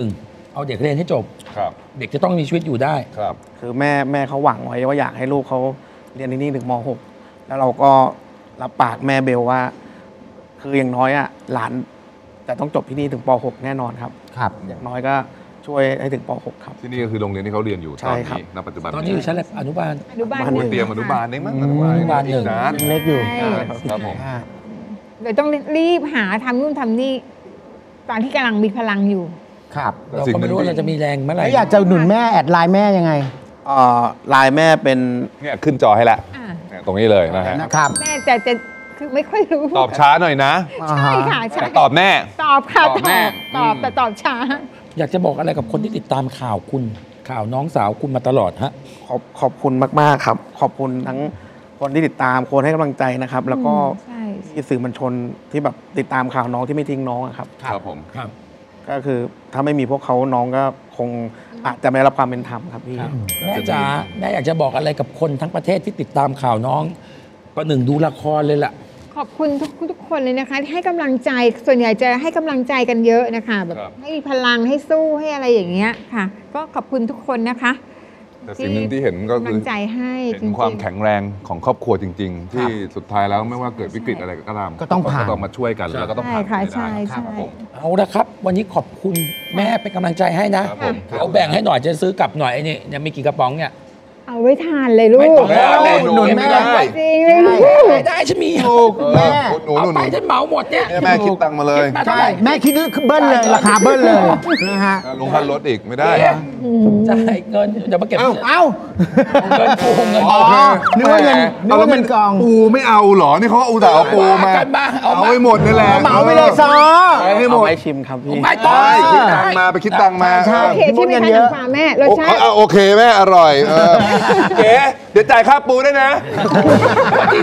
เอาเด็กเรียนให้จบครับเด็กจะต้องมีชีวิตอยู่ได้ครับคือแม่เขาหวังไว้ว่าอยากให้ลูกเขาเรียนที่นี่ถึงม .6 แล้วเราก็รับปากแม่เบลว่า คืออย่างน้อยอ่ะหลานจะต้องจบที่นี่ถึงป .6 แน่นอนครับครับอย่างน้อยก็ช่วยให้ถึงป .6 ครับที่นี่ก็คือโรงเรียนที่เขาเรียนอยู่ใช่ตอนครับนี้ณปัจจุบันตอนนี้อยู่ชั้นอะไรอนุบาลอนุบาลบ้านหนึ่งเตรียมอนุบาลเองมั้งอนุบาลหนึ่งนะเล็กอยู่ใช่ครับผมเดี๋ยวต้องรีบหาทำนู่นทำนี่ตอนที่กำลังมีพลังอยู่ครับเราก็ไม่รู้ว่าเราจะมีแรงเมื่อไหร่แล้วอยากจะหนุนแม่แอดไลน์แม่ยังไงไลน์แม่เป็นเนี่ยขึ้นจอให้แล้วอ่าเนี่ยตรงนี้เลยนะฮะนะครับแม่จะคือไม่ค่อยรู้ตอบช้าหน่อยนะใช่ค่ะใช่แต่ตอบแน่ตอบค่ะตอบแน่ตอบแต่ตอบช้าอยากจะบอกอะไรกับคนที่ติดตามข่าวคุณข่าวน้องสาวคุณมาตลอดฮะขอบคุณมากๆครับ ขอบคุณทั้งคนที่ติดตามคนให้กำลังใจนะครับ แล้วก็ใช่ที่สื่อมวลชนที่แบบติดตามข่าวน้องที่ไม่ทิ้งน้องอะครับครับผมครับก็คือถ้าไม่มีพวกเขาน้องก็คงอาจจะไม่ได้รับความเป็นธรรมครับพี่แม่จ๋าแม่อยากจะบอกอะไรกับคนทั้งประเทศที่ติดตามข่าวน้องประหนึ่งดูละครเลยล่ะขอบคุณทุกคนเลยนะคะที่ให้กำลังใจส่วนใหญ่จะให้กำลังใจกันเยอะนะคะแบบครับให้มีพลังให้สู้ให้อะไรอย่างเงี้ยค่ะ ก็ขอบคุณทุกคนนะคะแต่สิ่งหนึ่งที่เห็นก็กำคืลัองใจให้จเห็รินงๆความแข็งแรงของครอบครัวจริง ๆ ที่สุดท้ายแล้วไม่ว่าเกิดวิกฤตอะไรก็ตามก็ต้องผ่านก็ต้องมาช่วยกันแล้วก็ต้องใช่ผ่านค่ะไปได้ใช่ครับใช่ผมเอาละครับ วันนี้ขอบคุณแม่เป็นกำลังใจให้นะครับผมเอาแบ่งให้หน่อยจะซื้อกลับหน่อยไอ้นี่เนี่ยมีกี่กระป๋องเนี่ยเอาไว้ทานเลยลูไม่กต้องแล้วแม่หนุนแม่จริงเลยลูกไม่ได้ฉันมีถูกแม่หนูเอาหนูไปฉันเหมาหมดเนี่ยแม่คิดตังค์มาเลยคิดมาเท่าใช่ไหร่แม่คิดเบิ้ลเลยราคาเบิ้ลเลยนะฮะลงพันรถอีกไม่ได้จ่ายเงินเดี๋ยวมาเก็บเอ้าเงินปูเงินอ๋อนึกว่าเงินนึกว่าเงินกองปูไม่เอาเหรอ นี่เขาอุตส่าห์เอาปูมากันมาเอาเอามาให้หมดนี่แหละเหมาไปเลยซอเอาให้หมเอาดไว้ชิมครับพี่ไม่ต้องไปคิดตังค์มาไปคิดตังค์มาใช่โอเคใช่ไหมคะน้ำปลาแม่รสชาติโอเคแม่อร่อยเก๋เดี๋ยวจ่ายค่าปูด้วยนะวันที่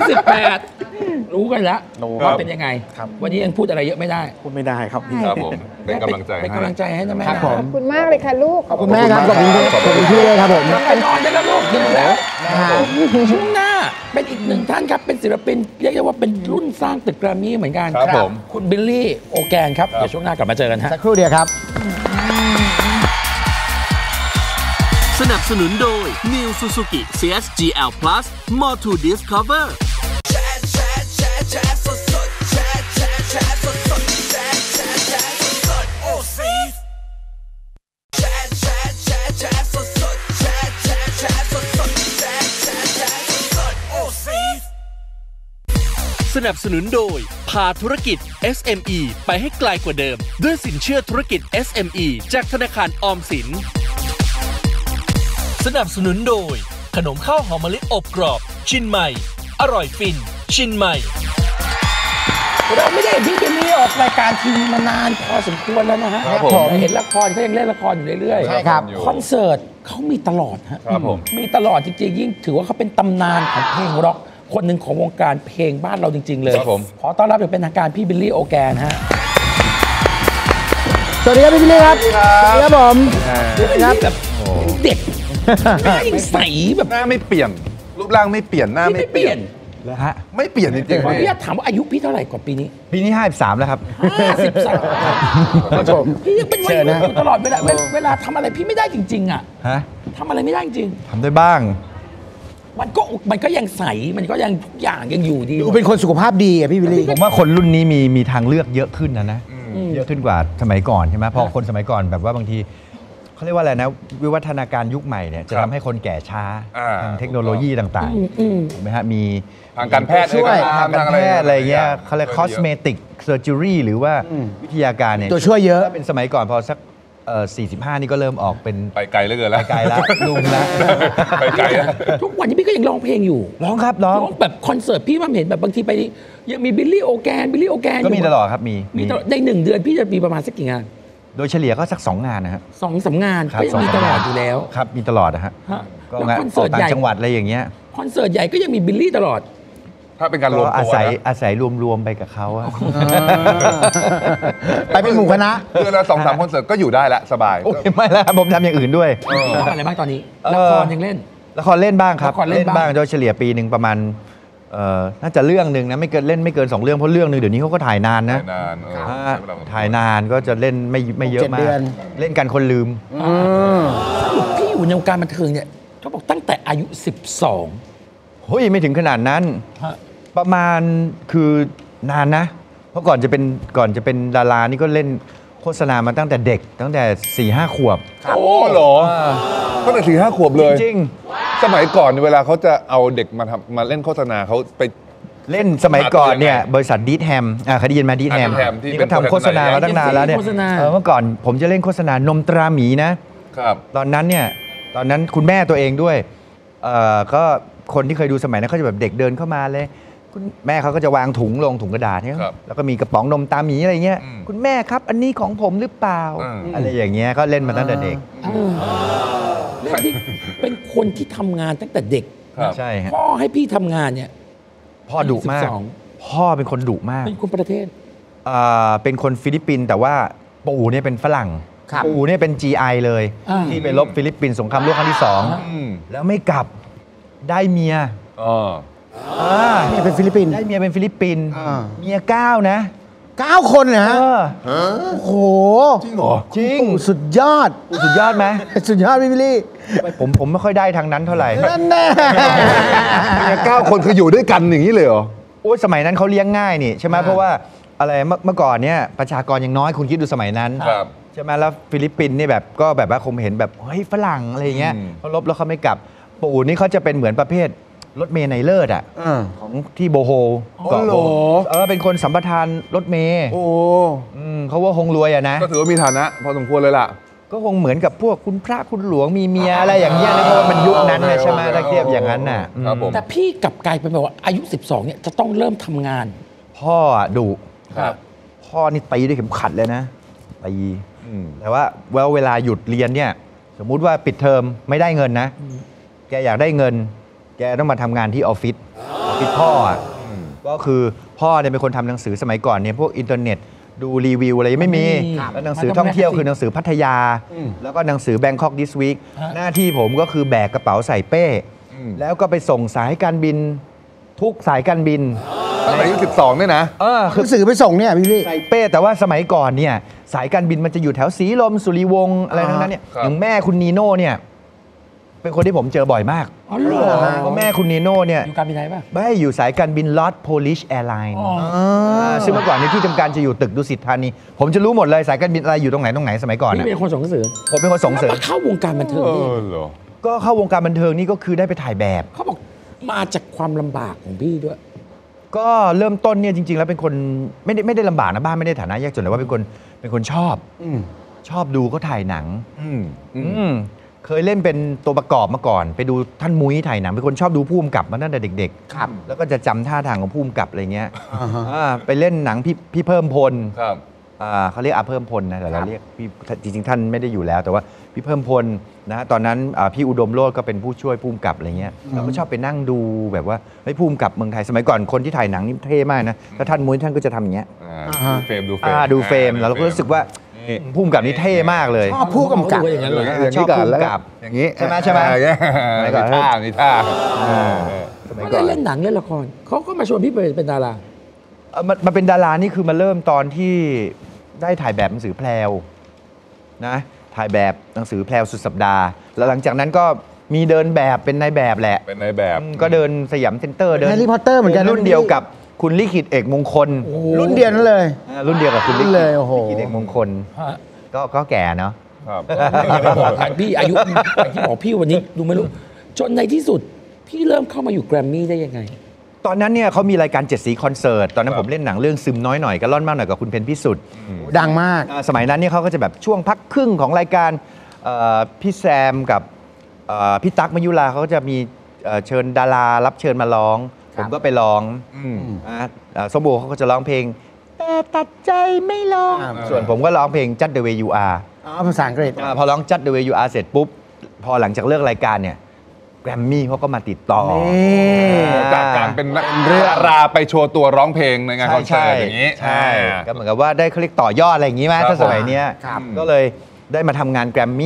18 รู้กันแล้วรู้ว่าครับเป็นยังไงครับวันนี้ยังพูดอะไรเยอะไม่ได้พูดไม่ได้ครับพี่ครับผมเป็นกำลังใจเป็นให้กำลังใจให้นะแม่ครับผมขอบคุณมากเลยค่ะลูกขอบคุณแม่ครับขอบคุณพี่ขอบคุณพี่เลยครับผมไปนอนได้แล้วลูกดึกแล้วนะฮะช่วงหน้าเป็นอีกหนึ่งท่านครับ เป็นศิลปินเรียกได้ว่าเป็นรุ่นสร้างตึกแกรมมี่เหมือนกันครับผมคุณบิลลี่โอแกนครับ เดี๋ยวช่วงหน้ากลับมาเจอกันฮะสักครู่เดียวครับสนับสนุนโดย New Suzuki CS GL Plus More to Discover แชร์แชร์แชร์แชร์สดสดแชร์แชร์แชร์สดสดแชร์แชร์แชร์สดสดโอ้ซีแชร์แชร์แชร์แชร์สดสดแชร์แชร์แชร์สดสดแชร์แชร์แชร์สดสดโอ้ซีสนับสนุนโดยพาธุรกิจ SME ไปให้ไกลกว่าเดิม ด้วยสินเชื่อธุรกิจ SME จากธนาคารออมสิน สนับสนุนโดยขนมข้าวหอมมะลิอบกรอบชินใหม่อร่อยฟินชินใหม่เราไม่ได้เห็นพี่บิลลี่ออกรายการทีวีมานานพอสมควรแล้วนะฮะครับผมเห็นละครเขายังเล่นละครอยู่เรื่อยๆใช่ครับคอนเสิร์ตเขามีตลอดฮะครับผมมีตลอดจริงๆ ยิ่งถือว่าเขาเป็นตำนานของเพลงร็อกคนหนึ่งของวงการเพลงบ้านเราจริง ๆ เลยครับผมขอต้อนรับอย่างเป็นทางการพี่บิลลี่โอแกนฮะสวัสดีครับพี่บิลลี่ครับ สวัสดีครับผมครับแบบเด็กหน้ายังใสแบบหน้าไม่เปลี่ยน รูปร่างไม่เปลี่ยนหน้าพี่ไม่เปลี่ยนแล้วฮะไม่เปลี่ยนจริงๆพี่อยากถามว่าอายุพี่เท่าไหร่ก่อนปีนี้ปีนี้53แล้วครับ 53พี่ยังเป็นวัยรุ่นอยู่ตลอดเวลาทำอะไรพี่ไม่ได้จริงๆอ่ะฮะทำอะไรไม่ได้จริงทำได้บ้างมันก็ยังใสมันก็ยังทุกอย่างยังอยู่ดีดูเป็นคนสุขภาพดีอ่ะพี่บิลลี่ผมว่าคนรุ่นนี้มีทางเลือกเยอะขึ้นนะเยอะขึ้นกว่าสมัยก่อนใช่ไหมพอคนสมัยก่อนแบบว่าบางทีเขาเรียกว่าอะไรนะวิวัฒนาการยุคใหม่เนี่ยจะทำให้คนแก่ช้าทางเทคโนโลยีต่างๆถูกไหมฮะมีทางการแพทย์ช่วยทางการแพทย์อะไรเงี้ยเขาเรียกคอสเมติกเซอร์จูรี่หรือว่าวิทยาการเนี่ยตัวช่วยเยอะถ้าเป็นสมัยก่อนพอสัก45 นี่ก็เริ่มออกเป็นไปไกลเหลือเกินแล้วไกลแล้วลุงแล้วไปไกลแล้วทุกวันนี้พี่ก็ยังร้องเพลงอยู่ร้องครับร้องแบบคอนเสิร์ตพี่มาเห็นแบบบางทีไปยังมีบิลลี่โอแกนก็มีตลอดครับมีตลอดใน1 เดือนพี่จะมีประมาณสักกี่งานโดยเฉลี่ยก็สัก 2 งานนะครับ 2-3 งานครับก็ยังมีตลอดอยู่แล้วครับมีตลอดนะฮะฮะก็แล้วงานคอนเสิร์ตต่างใหญ่จังหวัดอะไรอย่างเงี้ยคอนเสิร์ตใหญ่ก็ยังมีบิลลี่ตลอดถ้าเป็นการรวมก็ตัวนะอาศัยรวมๆไปกับเขาอะไปเป็นหมู่คณะเดือนละ2-3 คอนเสิร์ตก็อยู่ได้แล้วสบายโอ้ยไม่แล้วครับผมทำอย่างอื่นด้วยทำอะไรบ้างตอนนี้เอ่อละครยังเล่นละครเล่นบ้างครับละครเล่นบ้างโดยเฉลี่ยปีหนึ่งประมาณน่าจะเรื่องหนึ่งนะไม่เกินเล่นไม่เกิน2 เรื่องเพราะเรื่องหนึ่งเดี๋ยวนี้เขาก็ถ่ายนานนะถ่ายนานก็จะเล่นไม่เยอะมากเล่นกันคนลืมสรุปพี่อยู่ในวงการบันเทิงเนี่ยเขาบอกตั้งแต่อายุ12 เฮ้ยไม่ถึงขนาดนั้นประมาณคือนานนะเพราะก่อนจะเป็นดารานี่ก็เล่นโฆษณามาตั้งแต่เด็กตั้งแต่ 4-5 ขวบโอ้เหรอตั้งแต่ 4-5 ขวบเลยจริงสมัยก่อนเวลาเขาจะเอาเด็กมาเล่นโฆษณาเขาไปเล่นสมัยก่อนเนี่ยบริษัทดีทแฮมเคยได้ยินมาดีทแฮมนี่ก็ทำโฆษณามาตั้งนานแล้วเนี่ยเมื่อก่อนผมจะเล่นโฆษณานมตราหมีนะครับตอนนั้นคุณแม่ตัวเองด้วยก็คนที่เคยดูสมัยนั้นเขาจะแบบเด็กเดินเข้ามาเลยคุณแม่เขาก็จะวางถุงลงถุงกระดาษเนี่ยแล้วก็มีกระป๋องนมตาหมีอะไรเงี้ยคุณแม่ครับอันนี้ของผมหรือเปล่าอะไรอย่างเงี้ยก็เล่นมาตั้งแต่เด็กเป็นคนที่ทำงานตั้งแต่เด็กใช่พ่อให้พี่ทำงานเนี่ยพ่อดุมากพ่อเป็นคนดุมากเป็นคนประเทศเป็นคนฟิลิปปินส์แต่ว่าปู่เนี่ยเป็นฝรั่งปู่เนี่ยเป็น GI เลยที่ไปรบฟิลิปปินส์สงครามโลกครั้งที่2แล้วไม่กลับได้เมียเมียเป็นฟิลิปปินส์ได้เมียเป็นฟิลิปปินส์เมีย9 นะ 9 คนเลยฮะโอ้โหจริงเหรอจริงสุดยอดไหมสุดยอดพี่บิลลี่ผมไม่ค่อยได้ทางนั้นเท่าไหร่นั่นแน่เมีย9 คนคืออยู่ด้วยกันอย่างนี้เลยเหรอโอ้ยสมัยนั้นเขาเลี้ยงง่ายนี่ใช่ไหมเพราะว่าอะไรเมื่อก่อนเนี่ยประชากรยังน้อยคุณคิดดูสมัยนั้นใช่ไหมแล้วฟิลิปปินส์นี่แบบก็แบบว่าคงเห็นแบบเฮ้ยฝรั่งอะไรเงี้ยเขาลบแล้วเขาไม่กลับปู่นี่เขาจะเป็นเหมือนประเภทรถเมย์ในเลิศของที่โบโฮเกาะโบเป็นคนสัมปทานรถเมย์เขาว่าคงรวยนะก็ถือว่ามีฐานะพอสมควรเลยล่ะก็คงเหมือนกับพวกคุณพระคุณหลวงมีเมียอะไรอย่างเงี้ยนะเพราะว่ามันยุคนั้นนะใช่ไหมถ้าเทียบอย่างนั้นน่ะแต่พี่กลับกลายเป็นแบบว่าอายุ12เนี่ยจะต้องเริ่มทำงานพ่อดุพ่อนี่ตีด้วยเข็มขัดเลยนะตีแต่ว่าเวลาหยุดเรียนเนี่ยสมมุติว่าปิดเทอมไม่ได้เงินนะแกอยากได้เงินแกต้องมาทำงานที่ออฟฟิศพ่อก็คือพ่อเนี่ยเป็นคนทำหนังสือสมัยก่อนเนี่ยพวกอินเทอร์เน็ตดูรีวิวอะไรยังไม่มีแล้วหนังสือท่องเที่ยวคือหนังสือพัทยาแล้วก็หนังสือ Bangkok This Week หน้าที่ผมก็คือแบกกระเป๋าใส่เป้แล้วก็ไปส่งสายการบินทุกสายการบินตั้งแต่อายุ12เนี่ยนะหนังสือไปส่งเนี่ยพี่ใส่เป้แต่ว่าสมัยก่อนเนี่ยสายการบินมันจะอยู่แถวสีลมสุริวงศ์อะไรทั้งนั้นเนี่ยอย่างแม่คุณนีโน่เนี่ยเป็นคนที่ผมเจอบ่อยมากเพราะแม่คุณนีโน่เนี่ยอยู่การบินไหนป่ะไม่อยู่สายการบินลอตโพลิชแอร์ไลน์ซึ่งเมื่อก่อนนี้ที่ทำการจะอยู่ตึกดุสิตธานีผมจะรู้หมดเลยสายการบินอะไรอยู่ตรงไหนสมัยก่อนพี่เป็นคนส่งหนังสือผมเป็นคนส่งหนังสือเข้าวงการบันเทิงนี่ก็เข้าวงการบันเทิงนี่ก็คือได้ไปถ่ายแบบเขาบอกมาจากความลำบากของพี่ด้วยก็เริ่มต้นเนี่ยจริงๆแล้วเป็นคนไม่ได้ลำบากนะบ้านไม่ได้ฐานะยากจนแต่ว่าเป็นคนชอบดูเขาถ่ายหนังเคยเล่นเป็นตัวประกอบมาก่อนไปดูท่านมุ้ยถ่ายหนังเป็นคนชอบดูผู้กำกับมาตั้งแต่เด็กๆแล้วก็จะจำท่าทางของผู้กำกับอะไรเงี้ยไปเล่นหนังพี่เพิ่มพลเขาเรียกเพิ่มพลนะแต่เราเรียกพี่จริงๆท่านไม่ได้อยู่แล้วแต่ว่าพี่เพิ่มพลนะตอนนั้นพี่อุดมโลดก็เป็นผู้ช่วยผู้กำกับอะไรเงี้ยเราก็ชอบไปนั่งดูแบบว่าไม่ผู้กำกับเมืองไทยสมัยก่อนคนที่ถ่ายหนังนี่เท่มากนะแล้วท่านมุ้ยท่านก็จะทำอย่างเงี้ยดูเฟรมแล้วเราก็รู้สึกว่าผู้กำกับนี่เท่มากเลยชอบผู้กำกับอย่างนั้นเลยชอบผู้กำกับอย่างนี้ใช่ไหมมีท่าก็เล่นหนังเล่นละครเขาก็มาชวนพี่ไปเป็นดารามาเป็นดารานี่คือมาเริ่มตอนที่ได้ถ่ายแบบหนังสือแพรวนะถ่ายแบบหนังสือแพรวสุดสัปดาห์แล้วหลังจากนั้นก็มีเดินแบบเป็นนายแบบแหละเป็นนายแบบก็เดินสยามเซ็นเตอร์เดินแฮร์รี่พอตเตอร์เหมือนกันรุ่นเดียวกับคุณลิขิตเอกมงคลรุ่นเดียวนั่นเลยรุ่นเดียวกับคุณลิขิตเอกมงคลก็แก่เนาะพี่อายุอย่างที่บอกพี่วันนี้ดูไม่รู้จนในที่สุดพี่เริ่มเข้ามาอยู่แกรมมี่ได้ยังไงตอนนั้นเนี่ยเขามีรายการ7 สีคอนเสิร์ตตอนนั้นผมเล่นหนังเรื่องซึมน้อยหน่อยก็ล่อนมากหน่อยกับคุณเพนพิสุทธิ์ดังมากสมัยนั้นเนี่ยเขาก็จะแบบช่วงพักครึ่งของรายการพี่แซมกับพี่ตั๊กมยุราเขาก็จะมีเชิญดารารับเชิญมาร้องผมก็ไปร้องส้มโอเขาก็จะร้องเพลงแต่ตัดใจไม่ร้องส่วนผมก็ร้องเพลง Just the way you are ภาษาอังกฤษพอร้อง Just the way you are เสร็จปุ๊บพอหลังจากเลิกรายการเนี่ยแกรมมี่เขาก็มาติดต่อจากการเป็นดาราไปโชว์ตัวร้องเพลงในงานคอนเสิร์ตอย่างนี้ใช่ก็เหมือนกับว่าได้เขาเรียกต่อยอดอะไรอย่างนี้ไหมถ้าสมัยนี้ก็เลยได้มาทำงานแกรมมี่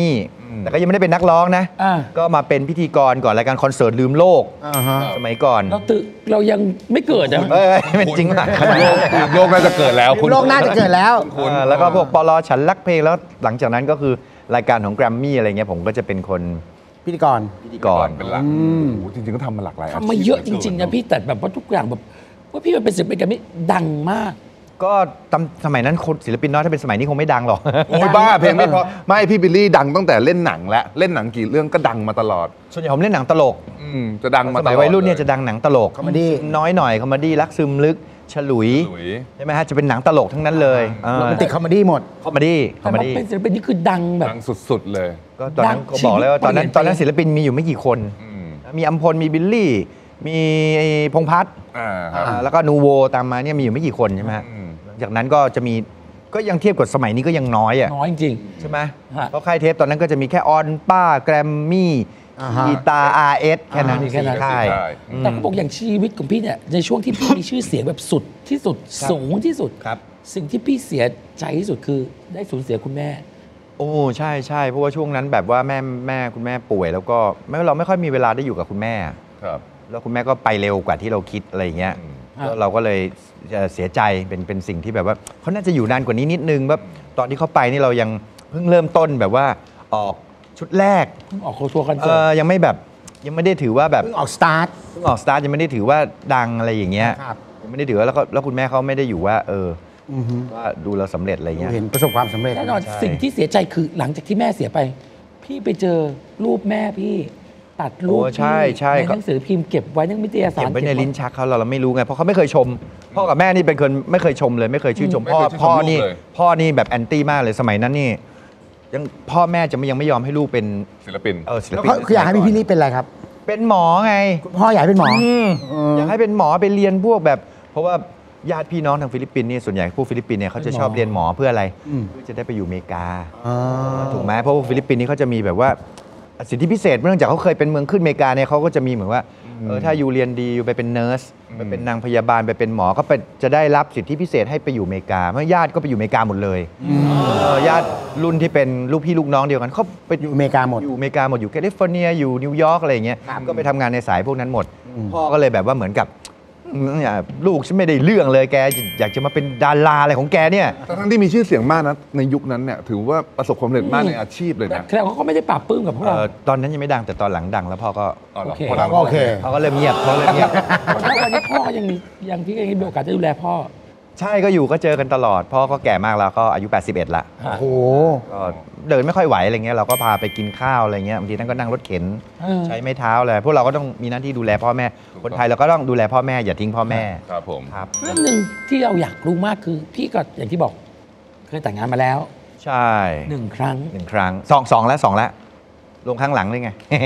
แต่ก็ยังไม่ได้เป็นนักร้องนะ ก็มาเป็นพิธีกรก่อนรายการคอนเสิร์ตลืมโลกสมัยก่อนเรายังไม่เกิดนะเป็นจริงมากโลกน่าจะเกิดแล้วโลกน่าจะเกิดแล้วแล้วก็พวกปลฉันรักเพลงแล้วหลังจากนั้นก็คือรายการของแกรมมี่อะไรเงี้ยผมก็จะเป็นคนพิธีกรเป็นหลักจริงๆก็ทำมาหลากหลายทำมาเยอะจริงๆนะพี่แต่แบบว่าทุกอย่างแบบว่าพี่มันเป็นศิลปินแกรมมี่ดังมากก็สมัยนั้นคนศิลปินน้อยถ้าเป็นสมัยนี้คงไม่ดังหรอกโอ้ยบ้าเพลงไม่พอไม่พี่บิลลี่ดังตั้งแต่เล่นหนังแล้วเล่นหนังกี่เรื่องก็ดังมาตลอดส่วนใหญ่ผมเล่นหนังตลกจะดังมาตลอดสมัยวัยรุ่นเนี่ยจะดังหนังตลกคอมเมดี้น้อยหน่อยคอมเมดี้รักซึมลึกฉลุยใช่ไหมฮะจะเป็นหนังตลกทั้งนั้นเลยมันติดคอมเมดี้หมดคอมเมดี้เป็นศิลปินนี่คือดังแบบสุดๆเลยก็ตอนนั้นก็บอกแล้วว่าตอนนั้นศิลปินมีอยู่ไม่กี่คนมีอัมพลมีบิลลี่มีพงษ์พัฒน์แล้วก็นูโวตามมาเนี่ยมีอยู่ไม่กี่คนใช่ไหมฮะจากนั้นก็จะมีก็ยังเทียบกับสมัยนี้ก็ยังน้อยอ่ะน้อยจริงใช่ไหมเพราะค่ายเทปตอนนั้นก็จะมีแค่ออนป้าแกรมมี่กีตาร์ RS แค่นั้นค่ายแต่เขาบอกอย่างชีวิตของพี่เนี่ยในช่วงที่พี่มีชื่อเสียงแบบสุดที่สุดสูงที่สุดครับสิ่งที่พี่เสียใจที่สุดคือได้สูญเสียคุณแม่โอ้ใช่ใช่เพราะว่าช่วงนั้นแบบว่าแม่คุณแม่ป่วยแล้วก็เราไม่ค่อยมีเวลาได้อยู่กับคุณแม่ครับแล้วคุณแม่ก็ไปเร็วกว่าที่เราคิดอะไรอย่างเงี้ยเราก็เลยเสียใจเป็นสิ่งที่แบบว่าเขาน่าจะอยู่นานกว่านี้นิดนึงแบบตอนที่เขาไปนี่เรายังเพิ่งเริ่มต้นแบบว่าออกชุดแรกออกทัวร์คอนเสิร์ตยังไม่แบบยังไม่ได้ถือว่าแบบเพิ่งออกสตาร์ทยังไม่ได้ถือว่าดังอะไรอย่างเงี้ยยังไม่ได้ถือว่าแล้วคุณแม่เขาไม่ได้อยู่ว่าว่าดูเราสำเร็จอะไรเงี้ยเห็นประสบความสำเร็จแน่นอนสิ่งที่เสียใจคือหลังจากที่แม่เสียไปพี่ไปเจอรูปแม่พี่ตัดรูปใช่ในหนังสือพิมพ์เก็บไว้ในนิตยสารเก็บไว้ในลิ้นชักเขาเราไม่รู้ไงเพราะเขาไม่เคยชมพ่อกับแม่นี่เป็นคนไม่เคยชมเลยไม่เคยชื่นชมพ่อนี่แบบแอนตี้มากเลยสมัยนั้นนี่ยังพ่อแม่จะยังไม่ยอมให้ลูกเป็นศิลปินศิลปินคืออยากให้พี่ลี่เป็นอะไรครับเป็นหมอไงพ่ออยากเป็นหมออยากให้เป็นหมอไปเรียนพวกแบบเพราะว่าญาติพี่น้องทางฟิลิปปินส์นี่ส่วนใหญ่พวกฟิลิปปินส์เนี่ยเขาจะชอบเรียนหมอเพื่ออะไรเพื่อจะได้ไปอยู่อเมริกาถูกไหมเพราะว่าฟิลิปปินส์นี่เขาจะมีแบบว่าสิทธิพิเศษเนื่องจากเขาเคยเป็นเมืองขึ้นอเมริกาเนี่ยเขาก็จะมีเหมือนว่าถ้าอยู่เรียนดีอยู่ไปเป็นเนิร์สไปเป็นนางพยาบาลไปเป็นหมอก็จะได้รับสิทธิพิเศษให้ไปอยู่อเมริกาเพราะญาติก็ไปอยู่อเมริกาหมดเลยญาติรุ่นที่เป็นลูกพี่ลูกน้องเดียวกันเขาไปอยู่อเมริกาหมดอยู่แคลิฟอร์เนียอยู่นิวยอร์กอะไรอย่างเงี้ยก็ไปทำงานในสายพวกนั้นหมดพ่อก็เลยแบบว่าเหมือนกับลูกฉันไม่ได้เรื่องเลยแกอยากจะมาเป็นดาราอะไรของแกเนี่ยทั้งที่มีชื่อเสียงมากนะในยุคนั้นเนี่ยถือว่าประสบความสำเร็จมากในอาชีพเลยนะแต่เขาก็ไม่ได้ปราบปลื้มกับพวกเราตอนนั้นยังไม่ดังแต่ตอนหลังดังแล้วพ่อก็โอเคเขาก็เริ่มเงียบแล้ววันนี้พ่อยังพี่ก็ยังมีโอกาสได้ดูแลพ่อใช่ก็เจอกันตลอดพ่อก็แก่มากแล้วก็อายุ81ละโอ้โหก็เดินไม่ค่อยไหวอะไรเงี้ยเราก็พาไปกินข้าวอะไรเงี้ยบางทีท่านก็นั่งรถเข็นใช้ไม้เท้าอะไรพวกเราก็ต้องมีหน้าที่ดูแลพ่อแม่คนไทยเราก็ต้องดูแลพ่อแม่อย่าทิ้งพ่อแม่ครับผมครับเรื่องหนึ่งที่เราอยากรู้มากคือพี่ก็อย่างที่บอกเคยแต่งงานมาแล้วใช่ 1 ครั้งสองแล้วลงข้างหลังเลยไง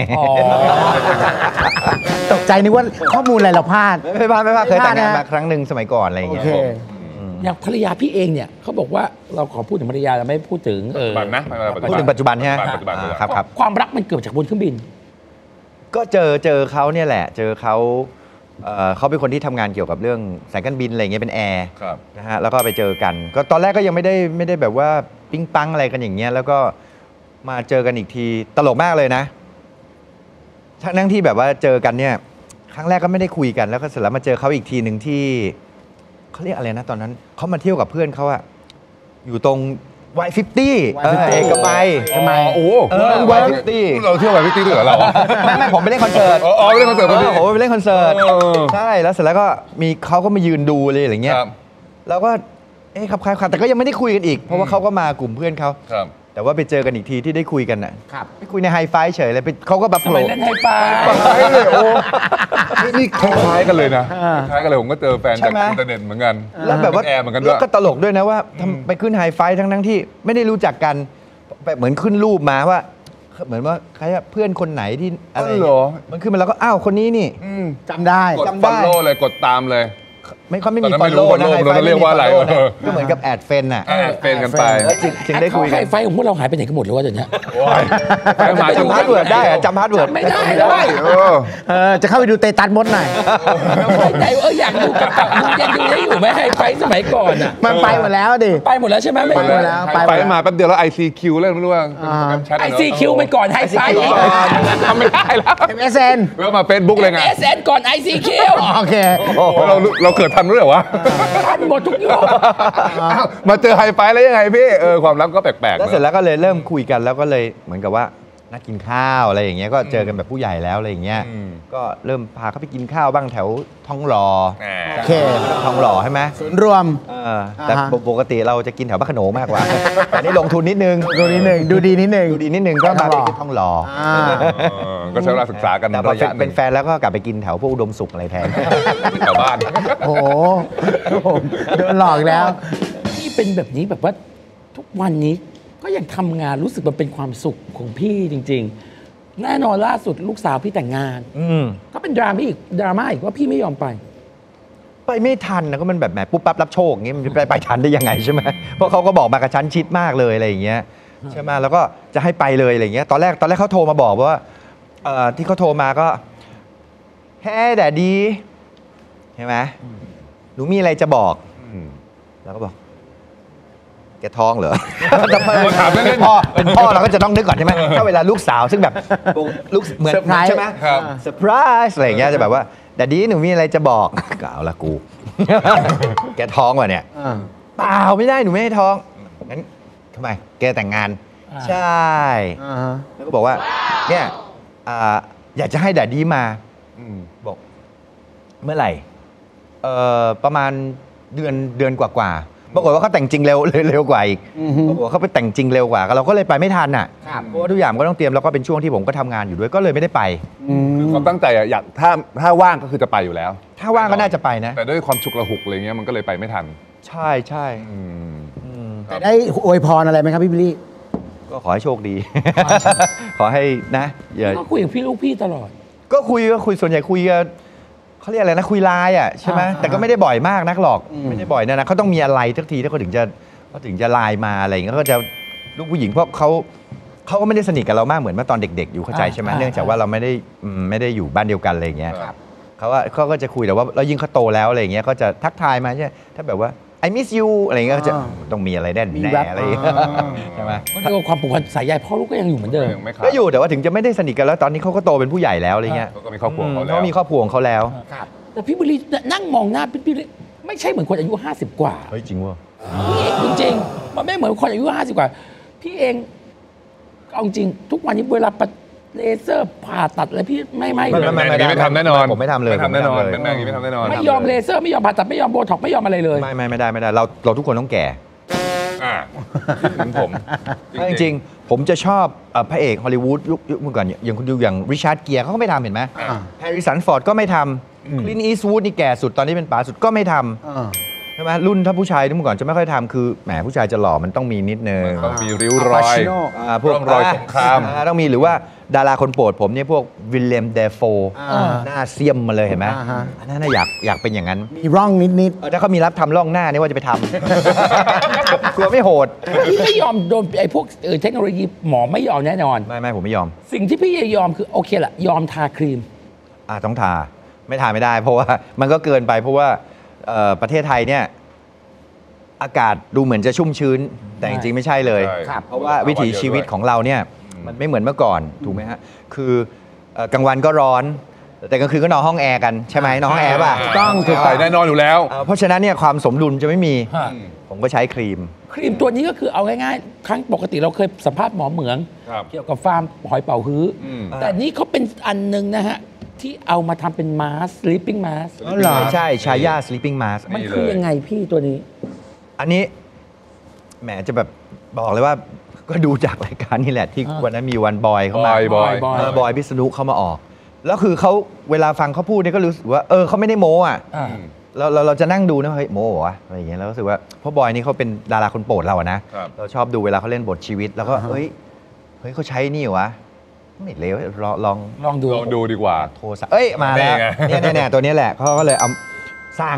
ตกใจนึกว่าข้อมูลอะไรเราพลาดไม่พลาดเคยแต่งงานมาครั้งหนึ่งสมัยก่อนอะไรอย่างเงี้ยอย่างภรรยาพี่เองเนี่ยเขาบอกว่าเราขอพูดถึงภรรยาเราไม่พูดถึงปัจจุบันนะพูดถึงปัจจุบันใช่ไหมครับความรักมันเกิดจากบนเครื่องบินก็เจอเขาเนี่ยแหละเจอเขาเป็นคนที่ทำงานเกี่ยวกับเรื่องสายการบินอะไรเงี้ยเป็นแอร์นะฮะแล้วก็ไปเจอกันก็ตอนแรกก็ยังไม่ได้แบบว่าปิ๊งปังอะไรกันอย่างเงี้ยแล้วก็มาเจอกันอีกทีตลกมากเลยนะทั้งที่แบบว่าเจอกันเนี่ยครั้งแรกก็ไม่ได้คุยกันแล้วก็เสร็จแล้วมาเจอเขาอีกทีหนึ่งที่เขาเรียกอะไรนะตอนนั้นเขามาเที่ยวกับเพื่อนเขาอะอยู่ตรงY50เอกมัยโอ้ Y50 เราเที่ยวY50ด้วยเหรอเราไม่ผมไปเล่นคอนเสิร์ตไปเล่นคอนเสิร์ตผมไปเล่นคอนเสิร์ตใช่แล้วเสร็จแล้วก็มีเขาก็มายืนดูเลยอะไรเงี้ยแล้วก็ครับแต่ก็ยังไม่ได้คุยกันอีกเพราะว่าเขาก็มากลุ่มเพื่อนเขาแต่ว่าไปเจอกันอีกทีที่ได้คุยกันน่ะไปคุยในไฮไฟเฉยเลยเขาก็แบบโผล่เล่นไฮไฟเลยโอ้นี่คล้ายกันเลยนะคล้ายกันเลยผมก็เจอแฟนจากอินเทอร์เน็ตเหมือนกันแล้วแบบว่าแล้วก็ตลกด้วยนะว่าไปขึ้นไฮไฟทั้งที่ไม่ได้รู้จักกันแบบเหมือนขึ้นรูปมาว่าเหมือนว่าใครเพื่อนคนไหนที่อะไรมันขึ้นมาแล้วก็อ้าวคนนี้นี่จำได้กด follow เลยกดตามเลยไม่ค่อยไม่มีตอนนั้นฟอไม่ลรู้โล่นะ follow เราเรียกว่าอะไรก็เหมือนกับแอดเฟนน่ะเฟนกันไปจึงได้คุยกันไฮไฟของพวกเราหายไปไหนกันหมดเลยวะเดี๋ยวนี้โอ้ยไปมาจำพาสเวิร์ดได้เหรอจำพาสเวิร์ดไม่ได้เลยจะเข้าไปดูเตตัสมดหน่อยไหนอยากดูกับยังดูได้อยู่ไหมไฮไฟสมัยก่อนอ่ะมันไปหมดแล้วดิไปหมดแล้วใช่ไหมไปหมดแล้วไปมาแป๊บเดียวแล้ว ICQ เล่นไม่รู้ว่าไอซีคิวมันก่อนไฮไฟทำไม่ได้แล้ว MSN แล้วมา Facebook เลยไง SN ก่อน ICQ โอเคเราเกิดทันด้วยเหรอวะทันหมดทุกยุคมาเจอไฮไฟแล้วยังไงพี่ความลับก็แปลกๆแล้วเสร็จแล้วก็เลยเริ่มคุยกันแล้วก็เลยเหมือนกับว่านัดกินข้าวอะไรอย่างเงี้ยก็เจอกันแบบผู้ใหญ่แล้วอะไรอย่างเงี้ยก็เริ่มพาเขาไปกินข้าวบ้างแถวทองหล่อโอเคทองหล่อใช่ไหมศูนย์รวมแต่ปกติเราจะกินแถวพระโขนงมากกว่า แต่นี่ลงทุนนิดนึงดูนิดหนึ่งดูดีนิดหนึ่งดูดีนิดนึงก็มาไปกินทองหล่อก็ใช้เวลาศึกษากันแต่พอระยะหเป็นแฟนแล้วก็กลับไปกินแถวพวกอุดมสุขอะไรแทนแถวบ้านโอ้โหโดนหลอกแล้วพี่เป็นแบบนี้แบบว่าทุกวันนี้ก็ยังทำงานรู้สึกมันเป็นความสุขของพี่จริงๆ แน่นอนล่าสุดลูกสาวพี่แต่งงานก็เป็นดราม่าอีกว่าพี่ไม่ยอมไปไปไม่ทันนะก็มันแบบแหมปุ๊บปั๊บรับโชคอย่างเงี้ยมันไปทันได้ยังไงใช่ไหมเพราะเขาก็บอกมากระชั้นชิดมากเลยอะไรอย่างเงี้ยใช่ไหมแล้วก็จะให้ไปเลยอะไรอย่างเงี้ยตอนแรกเขาโทรมาบอกว่าที่เขาโทรมาก็แฮ่แดดดีใช่ไหมหนูมีอะไรจะบอกแล้วก็บอกแกท้องเหรอถามเล่นเป็นพ่อเราก็จะต้องนึกก่อนใช่ไหมถ้าเวลาลูกสาวซึ่งแบบลูกเหมือน Surprise ใช่ไหมครับเซอร์ไพรส์อะไรอย่างเงี้ยจะแบบว่าแดดดี้หนูมีอะไรจะบอกก็เอาละกู แกท้องวะเนี่ยเปล่าไม่ได้หนูไม่ให้ท้องงั้นทำไมแกแต่งงานใช่แล้วก็บอกว่าเนี่ยอยากจะให้แดดดี้มาบอกเมื่อไหร่ประมาณเดือนกว่าปรากฏว่าเขาแต่งจริงเร็วกว่าอีกปรากฏว่าเขาไปแต่งจริงเร็วกว่าเราก็เลยไปไม่ทันอ่ะเพราะว่าทุกอย่างก็ต้องเตรียมแล้วก็เป็นช่วงที่ผมก็ทำงานอยู่ด้วยก็เลยไม่ได้ไปคือความตั้งใจอะอยากถ้าว่างก็คือจะไปอยู่แล้วถ้าว่างก็น่าจะไปนะแต่ด้วยความฉุกละหุกอะไรเงี้ยมันก็เลยไปไม่ทันใช่แต่ได้อวยพรอะไรไหมครับพี่บิลลี่ก็ขอให้โชคดี ขอให้นะอย่าก็คุยกับพี่ลูกพี่ตลอดก็คุยส่วนใหญ่คุยกันเขาเรียกอะไรนะคุยไลน์อ่ะใช่ไหมแต่ก็ไม่ได้บ่อยมากนักหรอกไม่ได้บ่อยนะเขาต้องมีอะไรทุกทีถ้าเขาถึงจะไลน์มาอะไรอย่างเงี้ยก็จะลูกผู้หญิงเพราะเขาก็ไม่ได้สนิทกับเรามากเหมือนเมื่อตอนเด็กๆอยู่เข้าใจใช่ไหมเนื่องจากว่าเราไม่ได้อยู่บ้านเดียวกันอะไรอย่างเงี้ยเขาก็จะคุยแต่ว่าเรายิ่งเขาโตแล้วอะไรอย่างเงี้ยก็จะทักทายมาใช่ถ้าแบบว่า I miss you อะไรอย่างเงี้ยก็จะต้องมีอะไรแน่อะไรอย่างเงี้ยใช่ไหมก็เรียกว่าความผูกพันสายใยพ่อลูกก็ยังอยู่เหมือนเดิมก็อยู่แต่ว่าถึงจะไม่ได้สนิทกันแล้วตอนนี้เขาก็โตเป็นผู้ใหญ่แล้วอะไรเงี้ยเขาก็มีครอบครัวของเขาแล้วเขามีครอบครัวของเขาแล้วแต่พี่บุรีนั่งมองหน้าพี่บุรีไม่ใช่เหมือนคนอายุ50 กว่าเฮ้ยจริงวะพี่จริงๆมันไม่เหมือนคนอายุ50 กว่า พี่เองเอาจริงทุกวันนี้เวลาเลเซอร์ผ่าตัดอะไรพี่ไม่ไม่ทำแน่นอนผมไม่ทำเลยไม่ทำแน่นอนเป็นแม่งนี้ไม่ทำแน่นอนไม่ยอมเลเซอร์ไม่ยอมผ่าตัดไม่ยอมโบท็อกไม่ยอมอะไรเลยไม่ได้เราทุกคนต้องแก่เหมือนผมจริงๆผมจะชอบพระเอกฮอลลีวูดยุคเมื่อก่อนอย่างคุณดูอย่างริชาร์ดเกียร์เขาก็ไม่ทำเห็นไหมแฮร์ริสันฟอร์ดก็ไม่ทำคลินต์อีสต์วูดนี่แก่สุดตอนนี้เป็นป๋าสุดก็ไม่ทำใช่ไหมรุ่นถ้าผู้ชายเมื่อก่อนจะไม่ค่อยทำคือแหมผู้ชายจะหล่อมันต้องมีนิดนึงต้องมีริ้วรอยพวกร่องรอยสงครามต้องมีหรือว่าดาราคนโปรดผมเนี่ยพวกวิลเลมเดโฟหน้าเสียมมาเลยเห็นไหมอันนั้นน่ะอยากเป็นอย่างนั้นมีร่องนิดถ้าเขามีรับทำร่องหน้านี่ว่าจะไปทำ กลัวไม่โหดพี่ไม่ยอมโดนไอ้พวกเทคโนโลยีหมอไม่ยอมแน่นอนไม่ผมไม่ยอมสิ่งที่พี่ยอมคือโอเคละยอมทาครีมต้องทาไม่ทาไม่ได้ เพราะว่ามันก็เกินไปเพราะว่าประเทศไทยเนี่ยอากาศดูเหมือนจะชุ่มชื้นแต่จริงๆไม่ใช่เลย เพราะว่าวิถีชีวิตของเราเนี่ยมันไม่เหมือนเมื่อก่อนถูกไหมฮะคือกลางวันก็ร้อนแต่กลางคืนก็นอนห้องแอร์กันใช่ไหมนอนห้องแอร์ป่ะต้องถูกใส่แน่นอนอยู่แล้วเพราะฉะนั้นเนี่ยความสมดุลจะไม่มีฮะผมก็ใช้ครีมครีมตัวนี้ก็คือเอาง่ายๆ ครั้งปกติเราเคยสัมภาษณ์หมอเหมืองครับเกี่ยวกับฟาร์มหอยเป่าฮื้ออแต่นี่เขาเป็นอันหนึงนะฮะ ที่เอามาทำเป็นมาส sleeping mask ใช่ชายา sleeping mask มันคือยังไงพี่ตัวนี้อันนี้แหมจะแบบบอกเลยว่าก็ดูจากรายการนี่แหละที่วันนั้นมีวันบอยเข้ามาบอยบอยพิษณุเข้ามาออก แล้วคือเขาเวลาฟังเขาพูดเนี่ยก็รู้สึกว่าเขาไม่ได้โม้อ่ะเราจะนั่งดูนะเฮ้ยโม้เหรอวะอะไรอย่างเงี้ยแล้วรู้สึกว่าเพราะบอยนี่เขาเป็นดาราคนโปรดเราอะนะเราชอบดูเวลาเขาเล่นบทชีวิตแล้วก็เฮ้ยเขาใช้นี่เหรอวะไม่เลวลองดูลองดูดีกว่าโทรศัพท์มาแล้วเนี่ยตัวนี้แหละเขาก็เลยเอาสั่ง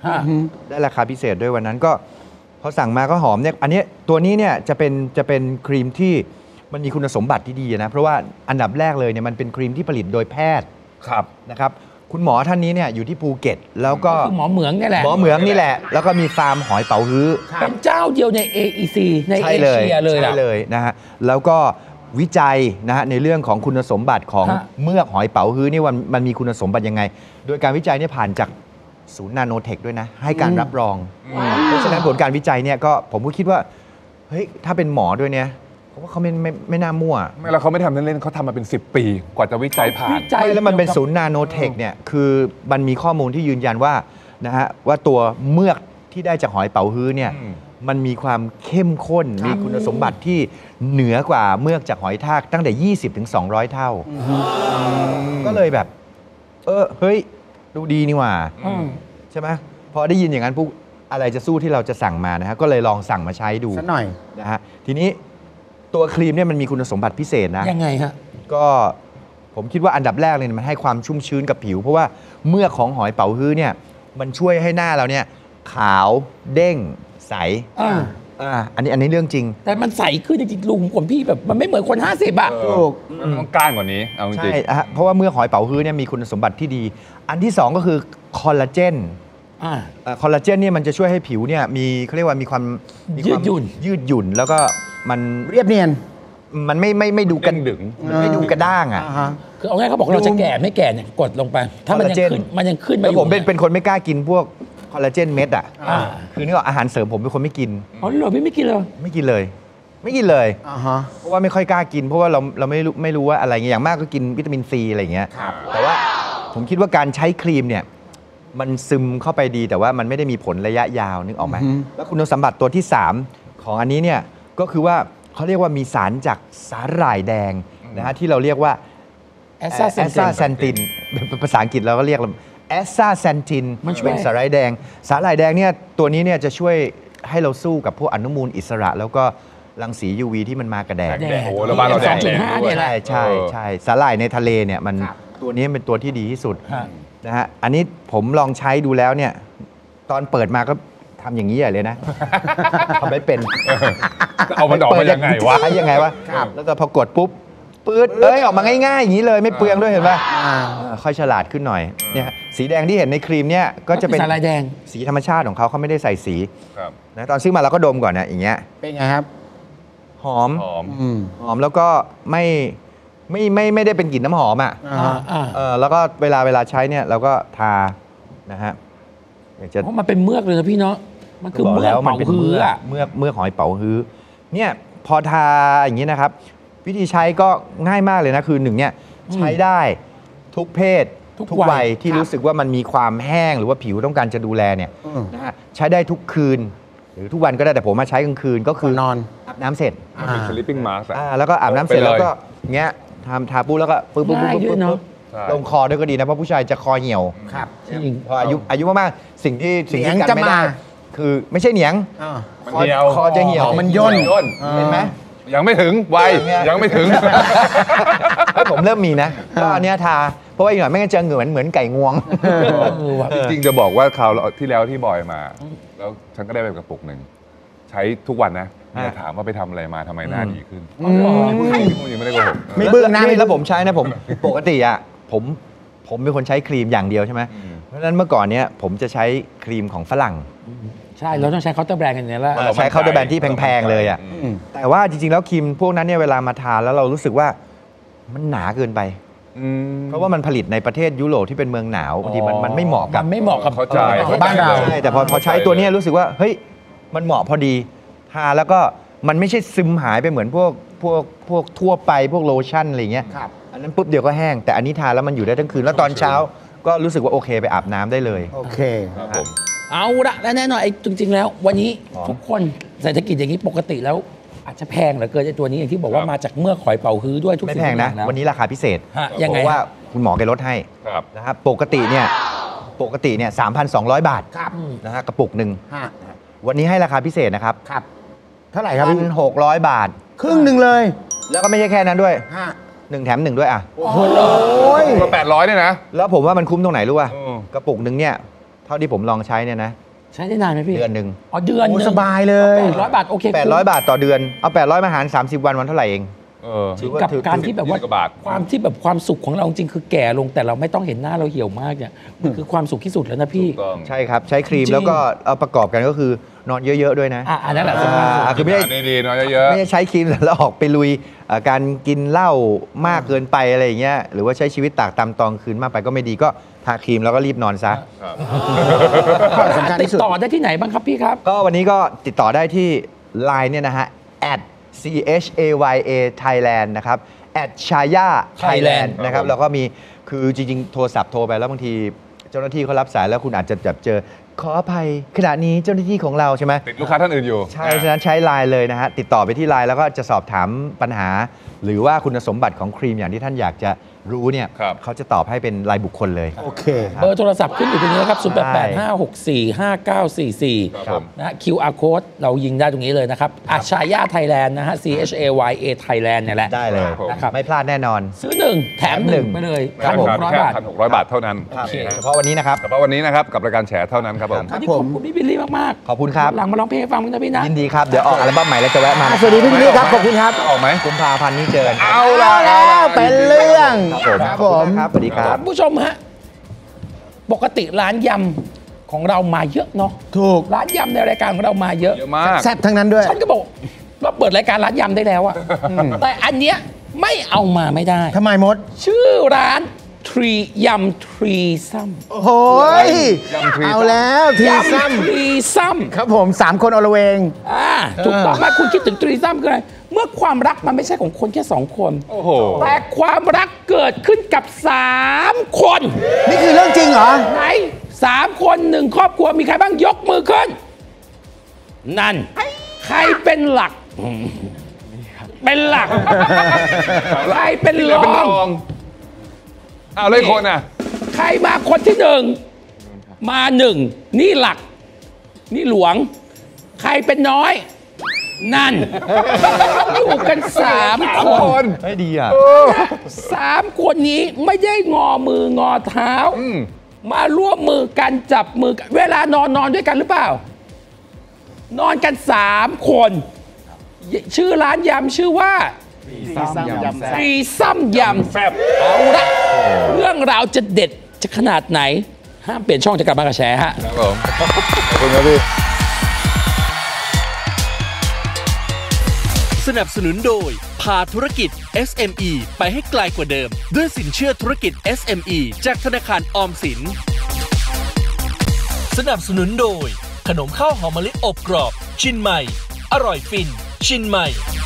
ได้ราคาพิเศษด้วยวันนั้นก็พอสั่งมาก็หอมเนี่ยอันนี้ตัวนี้เนี่ยจะเป็นครีมที่มันมีคุณสมบัติที่ดีนะเพราะว่าอันดับแรกเลยเนี่ยมันเป็นครีมที่ผลิตโดยแพทย์นะครับคุณหมอท่านนี้เนี่ยอยู่ที่ภูเก็ตแล้วก็หมอเหมืองนี่แหละหมอเหมืองนี่แหละแล้วก็มีฟาร์มหอยเป๋าฮื้อเป็นเจ้าเดียวใน AEC ในเอเชียเลยใช่เลยนะฮะแล้วก็วิจัยนะฮะในเรื่องของคุณสมบัติของเมือกหอยเป๋าฮื้อนี่มันมีคุณสมบัติยังไงโดยการวิจัยเนี่ยผ่านจากศูนย์นาโนเทคด้วยนะให้การรับรองเพราะฉะนั้นผลการวิจัยเนี่ยก็ผมก็คิดว่าเฮ้ยถ้าเป็นหมอด้วยเนี่ยผมว่าเขาไม่น่ามั่วไม่แล้วเขาไม่ทำเล่นๆเขาทำมาเป็น10 ปีกว่าจะวิจัยผ่านแล้วมันเป็นศูนย์นาโนเทคเนี่ยคือมันมีข้อมูลที่ยืนยันว่านะฮะว่าตัวเมือกที่ได้จากหอยเป๋าฮื้อเนี่ยมันมีความเข้มข้นมีคุณสมบัติที่เหนือกว่าเมือกจากหอยทากตั้งแต่20-200 เท่าก็เลยแบบเฮ้ยดูดีนี่หว่าใช่ไหมพอได้ยินอย่างนั้นปุ๊บอะไรจะสู้ที่เราจะสั่งมานะฮะก็เลยลองสั่งมาใช้ดูสักหน่อยนะฮะทีนี้ตัวครีมเนี่ยมันมีคุณสมบัติพิเศษนะยังไงฮะก็ผมคิดว่าอันดับแรกเลยมันให้ความชุ่มชื้นกับผิวเพราะว่าเมือกของหอยเป๋าฮื้อเนี่ยมันช่วยให้หน้าเราเนี่ยขาวเด้งใสอันนี้เรื่องจริงแต่มันใสขึ้นจริงๆลุงผมพี่แบบมันไม่เหมือนคน50อ่ะถูกมันต้องก้านกว่านี้เอาจริงใช่เพราะว่าเมือกหอยเป๋าฮื้อเนี่ยมีคุณสมบัติที่ดีอันที่2ก็คือคอลลาเจนคอลลาเจนเนี่ยมันจะช่วยให้ผิวเนี่ยเขาเรียกว่ามีความยืดหยุ่นแล้วก็มันเรียบเนียนมันไม่ดูกันดึงไม่ดูกระด้างอ่ะคือเอาง่ายเขาบอกเราจะแก่ไม่แก่เนี่ยกดลงไปถ้ามันยังขึ้นมาอยู่ผมเป็นคนไม่กล้ากินพวกคอลลาเจนเม็ดอ่ะคือนี่ก็อาหารเสริมผมเป็นคนไม่กินอ๋อเหรอไม่กินเลยไม่กินเลยเพราะว่าไม่ค่อยกล้ากินเพราะว่าเราไม่รู้ว่าอะไรเงี้ยอย่างมากก็กินวิตามินซีอะไรเงี้ยแต่ว่าผมคิดว่าการใช้ครีมเนี่ยมันซึมเข้าไปดีแต่ว่ามันไม่ได้มีผลระยะยาวนึกออกไหมแล้วคุณสมบัติตัวที่3ของอันนี้เนี่ยก็คือว่าเขาเรียกว่ามีสารจากสาหร่ายแดงนะฮะที่เราเรียกว่าแอสซาแซนตินภาษาอังกฤษเราก็เรียกแอสซาแซนตินมันเป็นสาหร่ายแดงเนี่ยตัวนี้เนี่ยจะช่วยให้เราสู้กับพวกอนุมูลอิสระแล้วก็รังสี UV ที่มันมากระแดดโอ้แล้วบ้านเราแดดเนี่ยใช่สาหร่ายในทะเลเนี่ยมันตัวนี้เป็นตัวที่ดีที่สุดนะฮะอันนี้ผมลองใช้ดูแล้วเนี่ยตอนเปิดมาก็ทำอย่างนี้ใหญ่เลยนะทำไม่เป็นเอามันออกมายังไงวะใช้ยังไงวะแล้วก็พอกดปุ๊บปื๊ดออกมาง่ายๆอย่างนี้เลยไม่เปลืองด้วยเห็นป่ะค่อยฉลาดขึ้นหน่อยเนี่ยสีแดงที่เห็นในครีมเนี่ยก็จะเป็นสาหร่ายแดงสีธรรมชาติของเขาไม่ได้ใส่สีนะตอนซื้อมาเราก็ดมก่อนนะอย่างเงี้ยเป็นไงครับหอมแล้วก็ไม่ได้เป็นกลิ่นน้ำหอมอ่ะแล้วก็เวลาใช้เนี่ยเราก็ทานะฮะเพราะมันเป็นเมือกเลยนะพี่เนาะมันคือเมือกเป๋าฮื้อเมือกหอยเป๋าฮื้อเนี่ยพอทาอย่างนี้นะครับวิธีใช้ก็ง่ายมากเลยนะคือ1เนี่ยใช้ได้ทุกเพศทุกวัยที่รู้สึกว่ามันมีความแห้งหรือว่าผิวต้องการจะดูแลเนี่ยนะฮะใช้ได้ทุกคืนหรือทุกวันก็ได้แต่ผมมาใช้กลางคืนก็คือนอนอาบน้ำเสร็จเป็น sleeping mask แล้วก็อาบน้ำเสร็จแล้วก็เงี้ยทาปุ๊บแล้วก็ปุ๊บลงคอด้วยก็ดีนะเพราะผู้ชายจะคอเหี่ยวครับพออายุมากๆสิ่งที่กันไม่ได้คือไม่ใช่เหนียงคอจะเหี่ยวมันย่นเห็นไหมยังไม่ถึงวัยยังไม่ถึงผมเริ่มมีนะก็อันนี้ทาเพราะว่าอีกหน่อยไม่งั้นจะเหมือนไก่งวงจริงๆจะบอกว่าคราวที่แล้วที่บอยมาแล้วฉันก็ได้ไปกระปุกหนึ่งใช้ทุกวันนะถามว่าไปทำอะไรมาทำไมหน้าดีขึ้นไม่ได้โกหกไม่เบื้องหน้าแล้วผมใช้นะผมปกติอ่ะผมเป็นคนใช้ครีมอย่างเดียวใช่ไหมเพราะฉะนั้นเมื่อก่อนเนี้ยผมจะใช้ครีมของฝรั่งใช่เราต้องใช้เคาน์เตอร์แบรนด์กันเนี่ยแหละใช้เคาน์เตอร์แบรนด์ที่แพงๆเลยอ่ะแต่ว่าจริงๆแล้วครีมพวกนั้นเนี่ยเวลามาทานแล้วเรารู้สึกว่ามันหนาเกินไปเพราะว่ามันผลิตในประเทศยุโรปที่เป็นเมืองหนาวบางทีมันไม่เหมาะกับบ้านเราใช่แต่พอใช้ตัวนี้รู้สึกว่าเฮ้ยมันเหมาะพอดีทาแล้วก็มันไม่ใช่ซึมหายไปเหมือนพวกทั่วไปพวกโลชั่นอะไรเงี้ยอันนั้นปุ๊บเดี๋ยวก็แห้งแต่อันนี้ทาแล้วมันอยู่ได้ทั้งคืนแล้วตอนเช้าก็รู้สึกว่าโอเคไปอาบน้ำได้เลยโอเคครับผมเอาละและแน่นอนไอ้จริงๆแล้ววันนี้ทุกคนเศรษฐกิจอย่างนี้ปกติแล้วอาจจะแพงเหลือเกินไอ้ตัวนี้อย่างที่บอกว่ามาจากเมือกหอยเป๋าฮื้อด้วยทุกสิ่งไม่แพงนะวันนี้ราคาพิเศษยังไงว่าคุณหมอแกลดให้นะครับปกติเนี่ย3,200 บาทนะฮะกระปุกหนึ่งวันนี้ให้ราคาพิเศษนะครับเท่าไหร่ครับ 1,600 บาทครึ่งหนึ่งเลยแล้วก็ไม่ใช่แค่นั้นด้วย1 แถม 1ด้วยอ่ะโอ้โหก็800เนี่ยนะแล้วผมว่ามันคุ้มตรงไหนรู้ป่ะกระปุกหนึ่งเนี่ยเท่าที่ผมลองใช้เนี่ยนะใช้ได้นานไหมพี่เดือนหนึ่งอ๋อเดือนหโอ้นึ่งสบายเลย 800 บาทโอเค 800 บาทต่อเดือนเอา800มาหาร30 วันเท่าไหร่เองถึงกับการที่แบบว่า 20 กว่าบาทความที่แบบความสุขของเราจริงคือแก่ลงแต่เราไม่ต้องเห็นหน้าเราเหี่ยวมากเนี่ยมันคือความสุขที่สุดแล้วนะพี่ใช่ครับ ใช้ครีมจริงแล้วก็เอาประกอบกันก็คือนอนเยอะๆด้วยนะอันนั้นแหละสำคัญสุดคือไม่ได้ดีๆเนาะเยอะไม่ได้ใช้ครีมแล้วออกไปลุยการกินเหล้ามากเกินไปอะไรอย่างเงี้ยหรือว่าใช้ชีวิตตากตำตองคืนมากไปก็ไม่ดีก็ทาครีมแล้วก็รีบนอนซะสำคัญติดที่สุดต่อได้ที่ไหนบ้างครับพี่ครับก็วันนี้ก็ติดต่อได้ที่ Line เนี่ยนะฮะ @CHAYA Thailand นะครับ @Chaya Thailand นะครับแล้วก็มีคือจริงๆ โทรศัพท์โทรไปแล้วบางทีเจ้าหน้าที่เขารับสายแล้วคุณอาจจะแบบเจอขออภัยขณะนี้เจ้าหน้าที่ของเราใช่ไหมติดลูกค้าท่านอื่นอยู่ใช่ฉะนั้นใช้ Line เลยนะฮะติดต่อไปที่ Line แล้วก็จะสอบถามปัญหา หรือว่าคุณสมบัติของครีมอย่างที่ท่านอยากจะรู้เนี่ยครับเขาจะตอบให้เป็นรายบุคคลเลยโอเคเบอร์โทรศัพท์ขึ้นอยู่ตรงนี้นะครับ 0 8 8 5 6 4 5 9 4 ครับผม 4 นะฮะ QR code เรายิงได้ตรงนี้เลยนะครับชายาไทยแลนด์นะฮะ CHAYA Thailand เนี่ยแหละได้เลยนะครับไม่พลาดแน่นอนซื้อหนึ่งแถมหนึ่งไปเลยครับผม 1,600 แค่บาท 1,600 บาทเท่านั้นโอเคเฉพาะวันนี้นะครับแต่ว่าวันนี้นะครับกับรายการแฉเท่านั้นครับผมวันนี้ขอบคุณพี่บิลลี่มากขอบคุณครับหลังมาร้องเพลงให้ฟังมั้งนะพี่นะยินดีครับ เดี๋ยวออกอัลบั้มใหม่แล้วจะแวะมาสวัสดีพี่บิลลี่ครับ ขอบคุณครับออกไหมกุมภาพันธ์นี้เจอกันเอาเอาละแล้วเป็นเรื่องครับผม ครับสวัสดีครับท่านผู้ชมฮะ ปกติร้านยำของเรามาเยอะเนาะถูกร้านยำในรายการของเรามาเยอะเยอะมากแซ่บทั้งนั้นด้วยฉันก็บอกว่าเปิดรายการร้านยำได้แล้วอะแต่อันเนี้ยไม่เอามาไม่ได้ทำไมมดชื่อร้านทรียำทรีซัมโอ้โหยยำทรีซัมเอาแล้วทีซ้ทรีซัมำครับผม3 คนอลเวงถูกต้องไหมคุณคิดถึงทรีซัมคืออะไรเมื่อความรักมันไม่ใช่ของคนแค่2 คนโอ้โหแต่ความรักเกิดขึ้นกับ 3 คนนี่คือเรื่องจริงเหรอไหน3 คน1 ครอบครัวมีใครบ้างยกมือขึ้น นั่น ใครเป็นหลัก เป็นหลัก ใครเป็นรเป็นรององเอาเลยคนอ่ะใครมาคนที่1 มา1 นี่หลัก นี่หลวง ใครเป็นน้อย นั่น อยู่กัน3 คนไม่ดีอ่ะ 3 คนนี้ไม่ได้งอมืองอเท้า มาร่วมมือกันจับมือกันเวลานอนด้วยกันหรือเปล่า นอนกัน3 คน ชื่อร้านยำชื่อว่าฟรีซัมยำแฟบเอาละเรื่องราวจะเด็ดจะขนาดไหน ห้ามเปลี่ยนช่องจะกลับมากระแชร์ฮะครับผมขอบคุณครับพี่สนับสนุนโดยพาธุรกิจ SME ไปให้ไกลกว่าเดิม ด้วยสินเชื่อธุรกิจ SME จากธนาคารออมสิน สนับสนุนโดยขนมข้าวหอมมะลิอบกรอบชินใหม่อร่อยฟินชินใหม่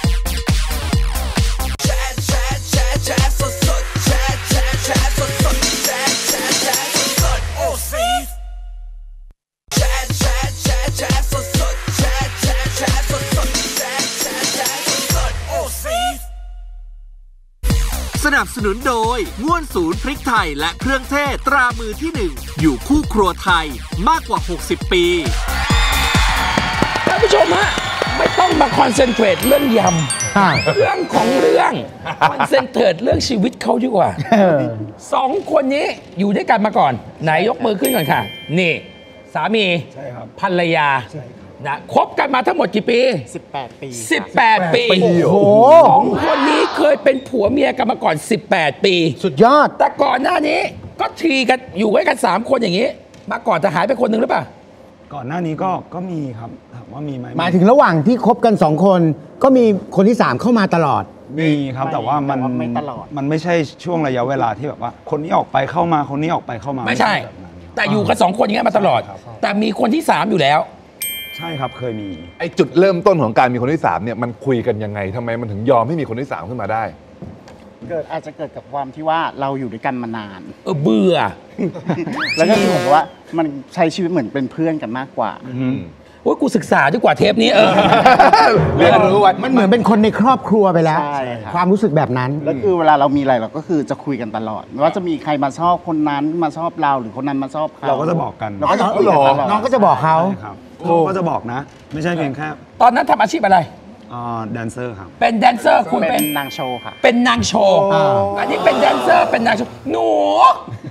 สนับสนุนโดยง่วนศูนย์พริกไทยและเครื่องเทศตรามือที่ 1 อยู่คู่ครัวไทยมากกว่า 60 ปีท่านผู้ชมฮะไม่ต้องมาคอนเซนเทรตเรื่องยำเรื่องของเรื่องคอนเซนเทรตเรื่องชีวิตเขาดีกว่า2 คนนี้อยู่ด้วยกันมาก่อน ไหนยกมือขึ้นก่อนค่ะ นี่ สามีภรรยานะคบกันมาทั้งหมดกี่ปี 18 ปี 18 ปีโอ้โห 2 คนนี้เคยเป็นผัวเมียกันมาก่อน18 ปีสุดยอดแต่ก่อนหน้านี้ก็ทีกันอยู่ด้วยกัน3 คนอย่างนี้ มาก่อนจะหายไปคนหนึ่งหรือเปล่าก่อนหน้านี้ก็มีครับถามว่ามีไหมหมายถึงระหว่างที่คบกัน2 คน ก็มีคนที่ 3 เข้ามาตลอดมีครับแต่ว่ามันไม่ตลอดมันไม่ใช่ช่วงระยะเวลาที่แบบว่า คนนี้ออกไปเข้ามาคนนี้ออกไปเข้ามาไม่ใช่แบบนั้นครับแต่อยู่กัน2 คนอย่างนี้มาตลอดใช่ครับแต่มีคนที่ 3 อยู่แล้วใช่ครับเคยมีไอ้จุดเริ่มต้นของการมีคนที่3เนี่ยมันคุยกันยังไงทำไมมันถึงยอมให้มีคนที่3ขึ้นมาได้อาจจะเกิดกับความที่ว่าเราอยู่ด้วยกันมานานเบื่อแล้วก็เหมือนกับว่ามันใช้ชีวิตเหมือนเป็นเพื่อนกันมากกว่าโอ้ยกูศึกษาดีกว่าเทปนี้เรียนรู้ไว้มันเหมือนเป็นคนในครอบครัวไปแล้วใช่ครับความรู้สึกแบบนั้นแล้วคือเวลาเรามีอะไรเราก็คือจะคุยกันตลอดไม่ว่าจะมีใครมาชอบคนนั้นมาชอบเราหรือคนนั้นมาชอบเขาเราก็จะบอกกันเราก็จะคุยกันตลอดน้องก็จะบอกเขาใช่ครับเขาก็จะบอกนะ ไม่ใช่เพียงแค่ตอนนั้นทำอาชีพอะไรแดนเซอร์ครับเป็นแดนเซอร์คุณเป็เป็นนนางโชว์ค่ะเป็นนางโชว์อันนี้เป็นแดนเซอร์เป็นนางโชว์หนู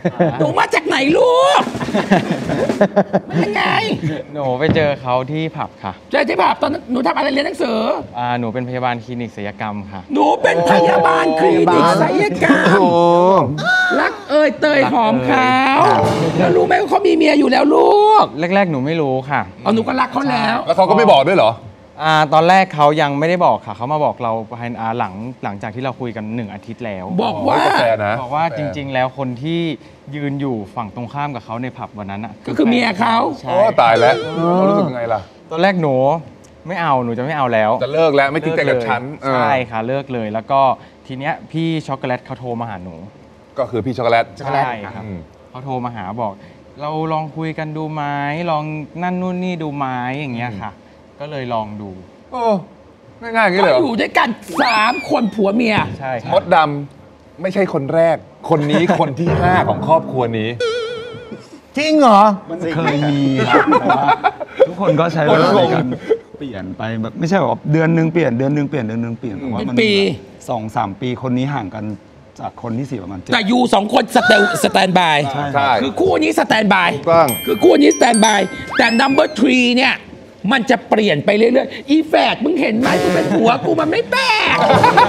หนูมาจากไหนลูกมันยังไงหนูไปเจอเขาที่ผับค่ะเจอที่ผับตอนนั้นหนูทำอะไรเรียนหนังสือหนูเป็นพยาบาลคลินิกศัลยกรรมค่ะหนูเป็นพยาบาลคลินิกศัลยกรรมรักเอ่ยเตยหอมเขาแล้วรู้ไหมว่าเขามีเมียอยู่แล้วลูกแรกๆหนูไม่รู้ค่ะหนูก็รักเขาแล้วแล้วเขาก็ไม่บอกด้วยเหรอตอนแรกเขายังไม่ได้บอกค่ะเขามาบอกเราภายหลังจากที่เราคุยกัน1 อาทิตย์แล้วบอกว่าจริงๆแล้วคนที่ยืนอยู่ฝั่งตรงข้ามกับเขาในผับวันนั้นก็คือเมียเขาโอ้ตายแล้วเขารู้สึกยังไงล่ะตอนแรกหนูจะไม่เอาแล้วจะเลิกแล้วไม่จริงใจกับฉันใช่ค่ะเลิกเลยแล้วก็ทีเนี้ยพี่ช็อกโกแลตเขาโทรมาหาหนูก็คือพี่ช็อกโกแลตใช่ครับเขาโทรมาหาบอกเราลองคุยกันดูไหมลองนั่นนู่นนี่ดูไหมอย่างเงี้ยค่ะก็เลยลองดูง่ายๆอย่างนี้เลยอยู่ด้วยกัน3 คนผัวเมียใช่มดดำไม่ใช่คนแรกคนนี้คนที่5ของครอบครัวนี้จริงเหรอมันเคยมีครับแต่ว่าทุกคนก็ใช้เวลาในการเปลี่ยนไปแบบไม่ใช่แบบเดือนนึงเปลี่ยนเดือนนึงเปลี่ยนเดือนนึงเปลี่ยนแต่ว่ามันปี 2-3 ปีคนนี้ห่างกันจากคนที่4ประมาณแต่อยู่2 คนสแตนบายคือคู่นี้สแตนบายคือคู่นี้สแตนบายแต่ number 3เนี่ยมันจะเปลี่ยนไปเรื่อยๆอีแฝดมึงเห็นไหมกูเป็นผัวกูมันไม่แปลก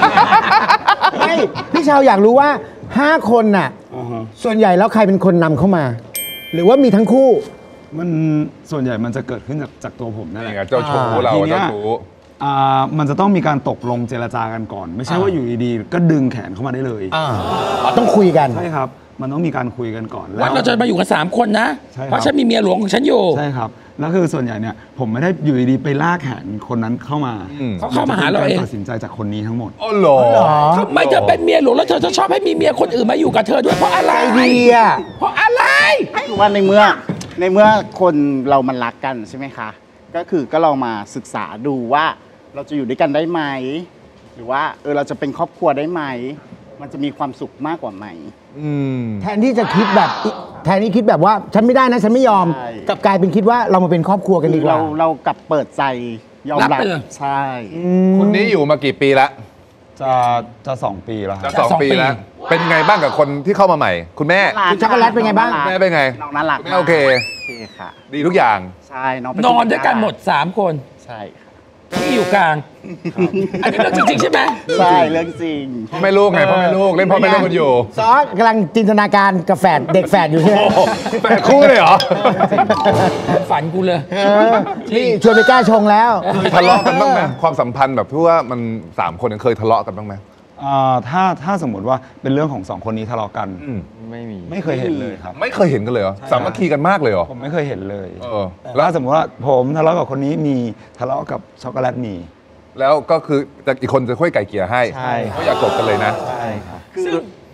พี่ชาวอยากรู้ว่า5 คนน่ะส่วนใหญ่แล้วใครเป็นคนนำเข้ามาหรือว่ามีทั้งคู่มันส่วนใหญ่มันจะเกิดขึ้นจากตัวผมนั่นแหละเจ้าชู้เราเจ้าชู้มันจะต้องมีการตกลงเจรจากันก่อนไม่ใช่ว่าอยู่ดีๆก็ดึงแขนเข้ามาได้เลยต้องคุยกันใช่ครับมันต้องมีการคุยกันก่อนว่าเราจะมาอยู่กัน3 คนนะเพราะฉันมีเมียหลวงของฉันอยู่ใช่ครับแล้วคือส่วนใหญ่เนี่ยผมไม่ได้อยู่ดีๆไปลากแขนคนนั้นเข้ามาเขาเข้ามาหาเราเองตัดสินใจจากคนนี้ทั้งหมดอ๋อเหรอทำไมเธอเป็นเมียหลวงแล้วเธอจะชอบให้มีเมียคนอื่นมาอยู่กับเธอด้วยเพราะอะไรเพราะอะไรคือว่าในเมื่อคนเรามันรักกันใช่ไหมคะก็คือก็ลองมาศึกษาดูว่าเราจะอยู่ด้วยกันได้ไหมหรือว่าเราจะเป็นครอบครัวได้ไหมมันจะมีความสุขมากกว่าไหมแทนที่จะคิดแบบว่าฉันไม่ได้นะฉันไม่ยอมกลับกลายเป็นคิดว่าเรามาเป็นครอบครัวกันดีกว่าเรากลับเปิดใจยอมรับใช่คนนี้อยู่มากี่ปีละจะ2 ปีแล้วจะ2 ปีแล้วเป็นไงบ้างกับคนที่เข้ามาใหม่คุณแม่คุณช็อกโกแลตเป็นไงบ้างแม่เป็นไงน้องน่ารักแม่โอเคค่ะดีทุกอย่างใช่นอนด้วยกันหมด3 คนใช่ที่อยู่กลางอันนี้เรื่องจริงๆใช่ไหมใช่เรื่องจริงพ่อแม่ลูกไงพ่อแม่ลูกเล่นพ่อแม่ลูกกันอยู่ซอสกำลังจินตนาการกับแฝดเด็กแฝดอยู่ใช่ไหมแฝดคู่เลยเหรอฝันกูเลยนี่ชวนไปแก้ชงแล้วทะเลาะกันบ้างไหมความสัมพันธ์แบบที่ว่ามัน3 คนเคยทะเลาะกันบ้างไหมถ้าสมมติว่าเป็นเรื่องของ2 คนนี้ทะเลาะกันไม่เคยเห็นเลยครับไม่เคยเห็นกันเลยเหรอสามัคคีกันมากเลยเหรอผมไม่เคยเห็นเลยแล้วสมมติว่าผมทะเลาะกับคนนี้มีทะเลาะกับช็อกโกแลตมีแล้วก็คือแต่อีกคนจะค่อยไก่เกลี่ยให้ไม่อยากจบกันเลยนะใช่ครับซึ่ง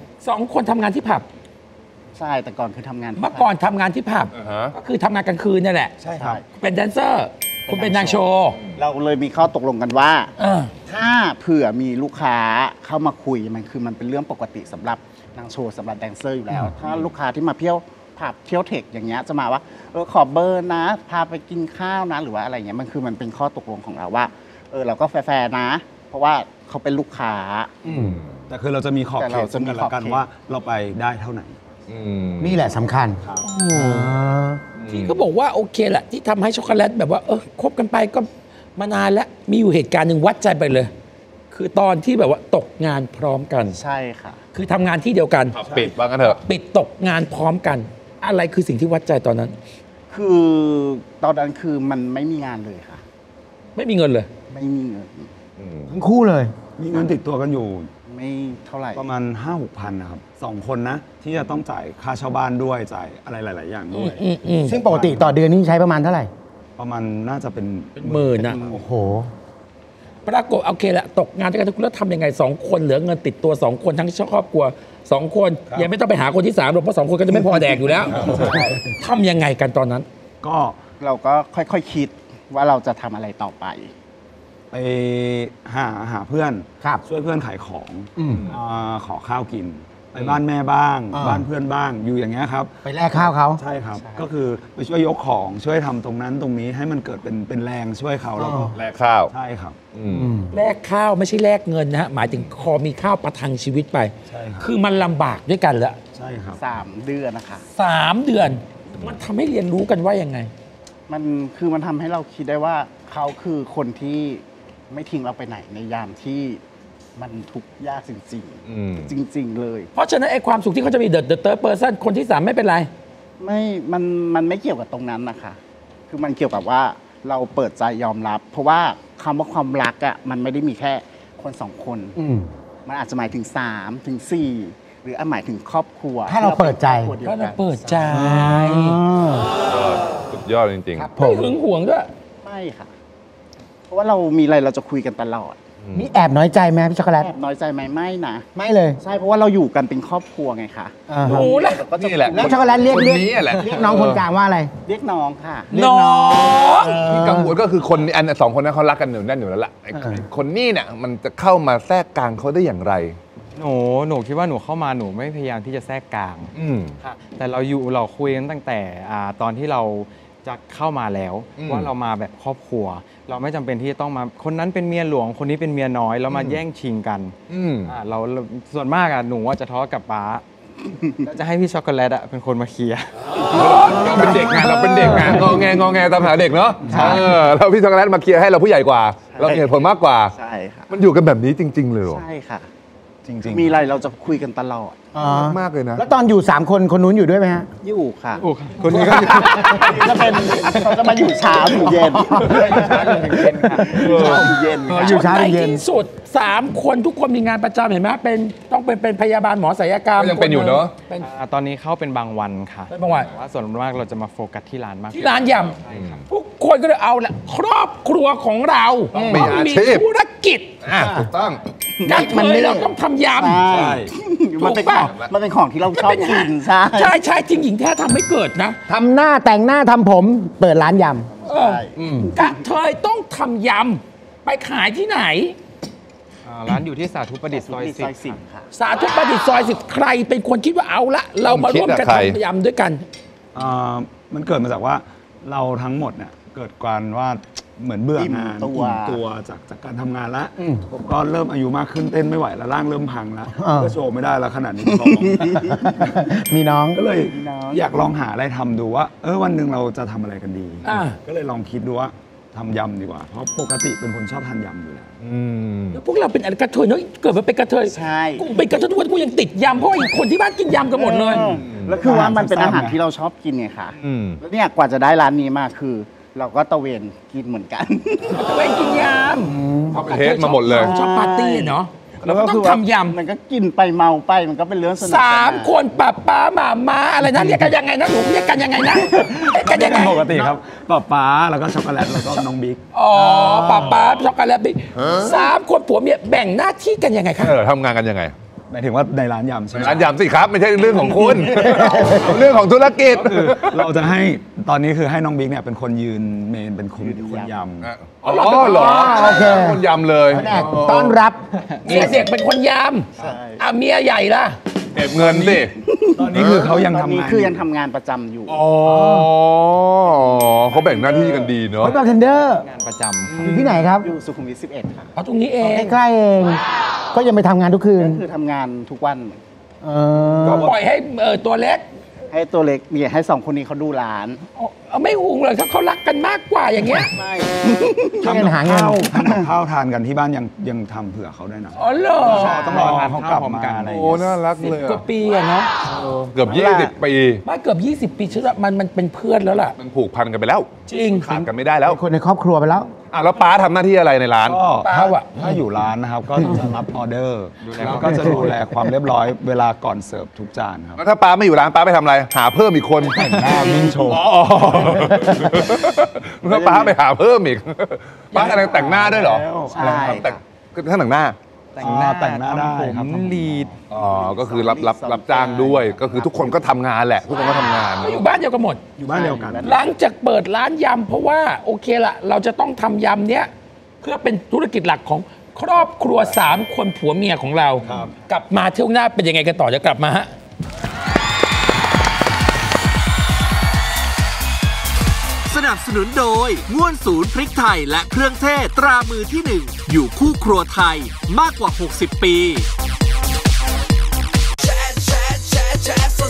2 คนทำงานที่ผับใช่แต่ก่อนคือทำงานเมื่อก่อนทำงานที่ผับก็คือทำงานกลางคืนนี่แหละใช่ครับเป็นแดนเซอร์คุณเป็นนางโชว์เราเลยมีข้อตกลงกันว่าถ้าเผื่อมีลูกค้าเข้ามาคุยมันเป็นเรื่องปกติสำหรับนางโชว์สำหรับแดนเซอร์อยู่แล้วถ้าลูกค้าที่มาเที่ยวผับเที่ยวเทคอย่างเงี้ยจะมาว่าขอเบอร์นะพาไปกินข้าวนะหรือว่าอะไรเงี้ยมันเป็นข้อตกลงของเราว่าเราก็แฟร์นะ เพราะว่าเขาเป็นลูกค้าแต่คือเราจะมีขอบเขตซึ่งกันและกันว่าเราไปได้เท่าไหร่นี่แหละสำคัญที่เขาบอกว่าโอเคแหละที่ทำให้ช็อกโกแลตแบบว่าคบกันไปก็มานานแล้วมีอยู่เหตุการณ์หนึ่งวัดใจไปเลยคือตอนที่แบบว่าตกงานพร้อมกันใช่ค่ะคือทำงานที่เดียวกันปิดว่ากันเถอะปิดตกงานพร้อมกันอะไรคือสิ่งที่วัดใจตอนนั้นคือตอนนั้นคือมันไม่มีงานเลยค่ะไม่มีเงินเลยไม่มีเงินทั้งคู่เลยมีเงินติดตัวกันอยู่ไม่เท่าไหร่ประมาณ 5-6 พันนะครับ2 คนนะที่จะต้องจ่ายค่าเช่าบ้านด้วยจ่ายอะไรหลายๆอย่างด้วยซึ่งปกติต่อเดือนนี้ใช้ประมาณเท่าไหร่ประมาณน่าจะเป็นหมื่นนะโอ้โหปรากฏโอเคแหละตกงานด้วยกันทุกคนแล้วทำยังไง2 คนเหลือเงินติดตัว2 คนทั้งครอบครัว2 คนยังไม่ต้องไปหาคนที่3หรอกเพราะ2 คนก็จะไม่พอแดกอยู่แล้วทำยังไงกันตอนนั้นก็เราก็ค่อยๆคิดว่าเราจะทำอะไรต่อไปไปหาเพื่อนช่วยเพื่อนขายของขอข้าวกินไปบ้านแม่บ้างบ้านเพื่อนบ้างอยู่อย่างเงี้ยครับไปแลกข้าวเขาใช่ครับก็คือไปช่วยยกของช่วยทำตรงนั้นตรงนี้ให้มันเกิดเป็นแรงช่วยเขาแล้วก็แลกข้าวใช่ครับแลกข้าวไม่ใช่แลกเงินนะฮะหมายถึงคอมีข้าวประทังชีวิตไปคือมันลำบากด้วยกันแหละช่ครับ 3 เดือนนะคะ 3 เดือนมันทำให้เรียนรู้กันว่ายังไงมันทำให้เราคิดได้ว่าเขาคือคนที่ไม่ทิ้งเราไปไหนในยามที่มันทุกข์ยากจริงๆจริง ๆ เลยเพราะฉะนั้นไอ้ความสุขที่เขาจะมี the third person คนที่ 3 ไม่เป็นไรมันไม่เกี่ยวกับตรงนั้นนะคะ คือมันเกี่ยวกับว่าเราเปิดใจยอมรับ เพราะว่าคำว่าความรักอ่ะมันไม่ได้มีแค่คน2 คนมันอาจจะหมายถึง3 ถึง 4 หรือหมายถึงครอบครัวถ้าเราเปิดใจถ้าเราเปิดใจสุดยอดจริงๆไม่หึงหวงด้วยไม่ค่ะ เพราะว่าเรามีอะไรเราจะคุยกันตลอดนี่แอบน้อยใจไหมพี่ช็อกโกแลตแอบน้อยใจไหมไม่นะไม่เลยใช่เพราะว่าเราอยู่กันเป็นครอบครัวไงคะโอ้แหละนี่แหละแล้วช็อกโกแลตเรียกคนนี้แหละน้องคนกลางว่าอะไรเรียกน้องค่ะน้องที่กังวลก็คือคนอัน2 คนนั้นเขารักกันอยู่แน่นอยู่แล้วล่ะไอ้คนนี้เนี่ยมันจะเข้ามาแทรกกลางเขาได้อย่างไรหนูคิดว่าหนูเข้ามาหนูไม่พยายามที่จะแทรกกลางค่ะแต่เราคุยกันตั้งแต่ตอนที่เราจะเข้ามาแล้วว่าเรามาแบบครอบครัว เราไม่จำเป็นที่จะต้องมาคนนั้นเป็นเมียหลวงคนนี้เป็นเมียน้อยแล้วมาแย่งชิงกันเราส่วนมากหนูว่าจะทะเลาะกับป๊าแล้วจะให้พี่ช็อกโกแลตเป็นคนมาเคลียร์เราเป็นเด็กไงเราเป็นเด็กไงงอแงตามหาเด็กเนาะเราพี่ช็อกโกแลตมาเคลียร์ให้เราผู้ใหญ่กว่าเรามีเหตุผลมากกว่าใช่ค่ะมันอยู่กันแบบนี้จริงๆเลยหรอใช่ค่ะจริงๆมีอะไรเราจะคุยกันตลอดมากเลยนะแล้วตอนอยู่3 คนคนนู้นอยู่ด้วยไหมฮะอยู่ค่ะคนนี้ก็จะเป็นเขาจะมาอยู่เช้าถึงเย็นอยู่เช้าถึงเย็นที่สุด3 คนทุกคนมีงานประจำเห็นไหมต้องเป็นพยาบาลหมอศัลยกรรมยังเป็นอยู่เนาะตอนนี้เข้าเป็นบางวันค่ะเป็นบางวันว่าส่วนมากเราจะมาโฟกัสที่ร้านมากที่ร้านยำทุกคนก็เลยเอาแหละครอบครัวของเราต้องมีธุรกิจถูกต้องการเคยเราต้องทำยำใช่มันเป็นของที่เราชอบกินใช่ใช่จริงหญิงแท้ทำไม่เกิดนะทำหน้าแต่งหน้าทำผมเปิดร้านยำกระเทยต้องทำยำไปขายที่ไหนร้านอยู่ที่สาธุประดิษฐ์ซอย10ค่ะสาธุประดิษฐ์ซอย10ใครเป็นคนคิดว่าเอาละเรามาร่วมกันทำยำด้วยกันมันเกิดมาจากว่าเราทั้งหมดเนี่ยเกิดการว่าเหมือนเบื่องานอิ่มตัวจากการทำงานแล้วผมก็เริ่มอายุมากขึ้นเต้นไม่ไหวแล้วร่างเริ่มพังแล้วก็โชว์ไม่ได้แล้วขนาดนี้มีน้องก็เลยอยากลองหาอะไรทำดูว่าวันหนึ่งเราจะทำอะไรกันดีก็เลยลองคิดดูว่าทำยำดีกว่าเพราะปกติเป็นคนชอบทานยำอยู่แล้วพวกเราเป็นกระเทยเนาะเกิดมาเป็นกระเทยใช่กูเป็นกระเทยทุกวันกูยังติดยำเพราะอีกคนที่บ้านกินยำกันหมดเลยแล้วคือว่ามันเป็นอาหารที่เราชอบกินไงค่ะแล้วเนี่ยกว่าจะได้ร้านนี้มาคือเราก็ตะเวนกินเหมือนกันตะเวนกินยำเทสมาหมดเลยชอบปาร์ตี้เนาะแล้วก็ต้องทำยำมันก็กินไปเมาไปมันก็เป็นเรื่องสนุก 3 คนป้ามาอะไรนะเรียกกันยังไงนะหนูเรียกกันยังไงนะกันยังไงปกติครับป้าแล้วก็ช็อกโกแลตแล้วก็น้องบิ๊กป้าช็อกโกแลตบิ๊ก3 คนผัวเมียแบ่งหน้าที่กันยังไงคะทำงานกันยังไงหมายถึงว่าในร้านยำใช่ไหมร้านยำสิครับไม่ใช่เรื่องของคุณ เรื่องของธุรกิจเราจะให้ตอนนี้คือให้น้องบิ๊กเนี่ยเป็นคนยืนเมนเป็นคนยำเหรอโอเคคนยำเลยต้อนรับเมียเด็กเป็นคนยำเมียใหญ่ล่ะเก็บเงินสิตอนนี้คือเขายังทำงานคือยังทำงานประจำอยู่เขาแบ่งหน้าที่กันดีเนาะเขาเป็นเทนเดอร์งานประจำอยู่ที่ไหนครับอยู่สุขุมวิท11ค่ะตรงนี้เองใกล้ๆเองก็ยังไปทำงานทุกคืนก็คือทำงานทุกวันก็ปล่อยให้ตัวเล็กให้ตัวเล็กเนี่ยให้2 คนนี้เขาดูร้านไม่ห่วงเลยถ้าเขารักกันมากกว่าอย่างเงี้ยไม่ทำหาเงินทำข้าวทานกันที่บ้านยังทำเผื่อเขาได้นะเหรอต้องรอเขากลับมาอะไรโอ้น่ารักเลย 10 กว่าปีอะเนาะเกือบ20 ปีไม่เกือบ20 ปีชื่อมันเป็นเพื่อนแล้วล่ะมันผูกพันกันไปแล้วจริงขาดกันไม่ได้แล้วคนในครอบครัวไปแล้วแล้วป้าทำหน้าที่อะไรในร้านก็ถ้าอยู่ร้านนะครับก็จะรับออเดอร์แล้วก็จะดูแลความเรียบร้อยเวลาก่อนเสิร์ฟทุกจานครับแล้วถ้าป้าไม่อยู่ร้านป้าไปทำอะไรหาเพิ่มอีกคนแต่งหน้าวิ่งโชว์เมื่อป้าไปหาเพิ่มอีกป้ากำลังแต่งหน้าด้วยเหรอใช่แต่งท่านแต่งหน้าแต่งหน้าได้ครับลีดก็คือรับจ้างด้วยก็คือทุกคนก็ทำงานแหละทุกคนก็ทำงานอยู่บ้านเดียวกันหมดอยู่บ้านเดียวกันหลังจากเปิดร้านยำเพราะว่าโอเคละเราจะต้องทำยำเนี้ยเพื่อเป็นธุรกิจหลักของครอบครัว3 คนผัวเมียของเรากลับมาเที่ยวหน้าเป็นยังไงกันต่อจะกลับมาฮะสนับสนุนโดยง่วนศูนย์พริกไทยและเครื่องเทศตรามือที่1อยู่คู่ครัวไทยมากกว่า60 ปี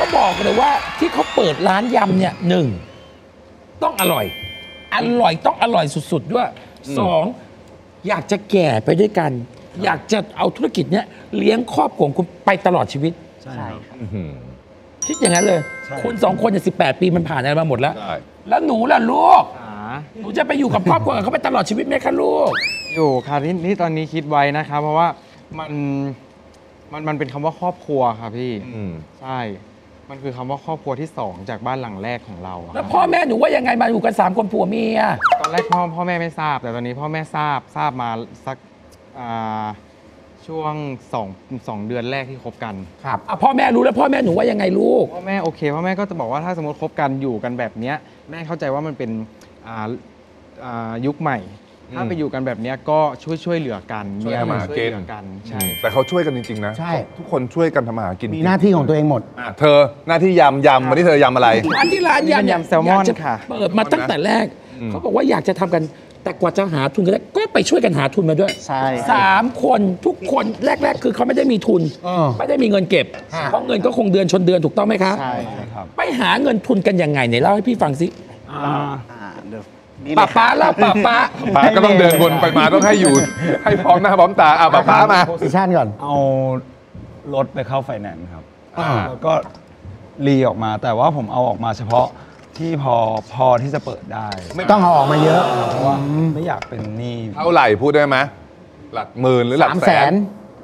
บอกเลยว่าที่เขาเปิดร้านยำเนี่ยหนึ่งต้องอร่อยต้องอร่อยสุดๆด้วยสองอยากจะแก่ไปด้วยกัน อยากจะเอาธุรกิจเนี้ยเลี้ยงครอบครัวของคุณไปตลอดชีวิตใช่คิดอย่างนั้นเลยคุณสองคนเนี่ย18 ปีมันผ่านอะไรมาหมดแล้วแล้วหนูล่ะลูกหนูจะไปอยู่กับครอบครัวเขาไปตลอดชีวิตไหมคะลูกอยู่ค่ะที่ตอนนี้คิดไว้นะครับเพราะว่ามันเป็นคำว่าครอบครัวครับพี่ใช่มันคือคำว่าครอบครัวที่2จากบ้านหลังแรกของเราแล้วพ่อแม่หนูว่ายังไงมาอยู่กัน3 คนผัวเมียตอนแรกพ่อแม่ไม่ทราบแต่ตอนนี้พ่อแม่ทราบมาสักช่วง2 เดือนแรกที่คบกันครับพ่อแม่รู้แล้วพ่อแม่หนูว่ายังไงลูกพ่อแม่โอเคพ่อแม่ก็จะบอกว่าถ้าสมมติคบกันอยู่กันแบบเนี้ยแม่เข้าใจว่ามันเป็นยุคใหม่ถ้าไปอยู่กันแบบนี้ก็ช่วยเหลือกันช่วยทำมาหากินกันใช่แต่เขาช่วยกันจริงๆนะใช่ทุกคนช่วยกันทำมาหากินมีหน้าที่ของตัวเองหมดเธอหน้าที่ยำวันนี้เธอยำอะไรอันที่ร้านยำแซลมอนค่ะเปิดมาตั้งแต่แรกเขาบอกว่าอยากจะทำกันแต่กว่าจะหาทุนกันได้ก็ไปช่วยกันหาทุนมาด้วยใช่ 3 คนทุกคนแรกๆคือเขาไม่ได้มีทุนไม่ได้มีเงินเก็บเพราะเงินก็คงเดือนชนเดือนถูกต้องไหมคะใช่ครับไปหาเงินทุนกันยังไงไหนเล่าให้พี่ฟังสิป้าเล่าป้าก็ต้องเดินวนไปมาต้องให้อยู่ให้พร้อมหน้าพร้อมตาป้ามาโพสิชันก่อนเอารถไปเข้าไฟแนนซ์ครับแล้วก็รีออกมาแต่ว่าผมเอาออกมาเฉพาะที่พอที่จะเปิดได้ไม่ต้องเอาออกมาเยอะเพราะว่าไม่อยากเป็นหนี้เท่าไหร่พูดได้ไหมหลักหมื่นหรือหลักแสน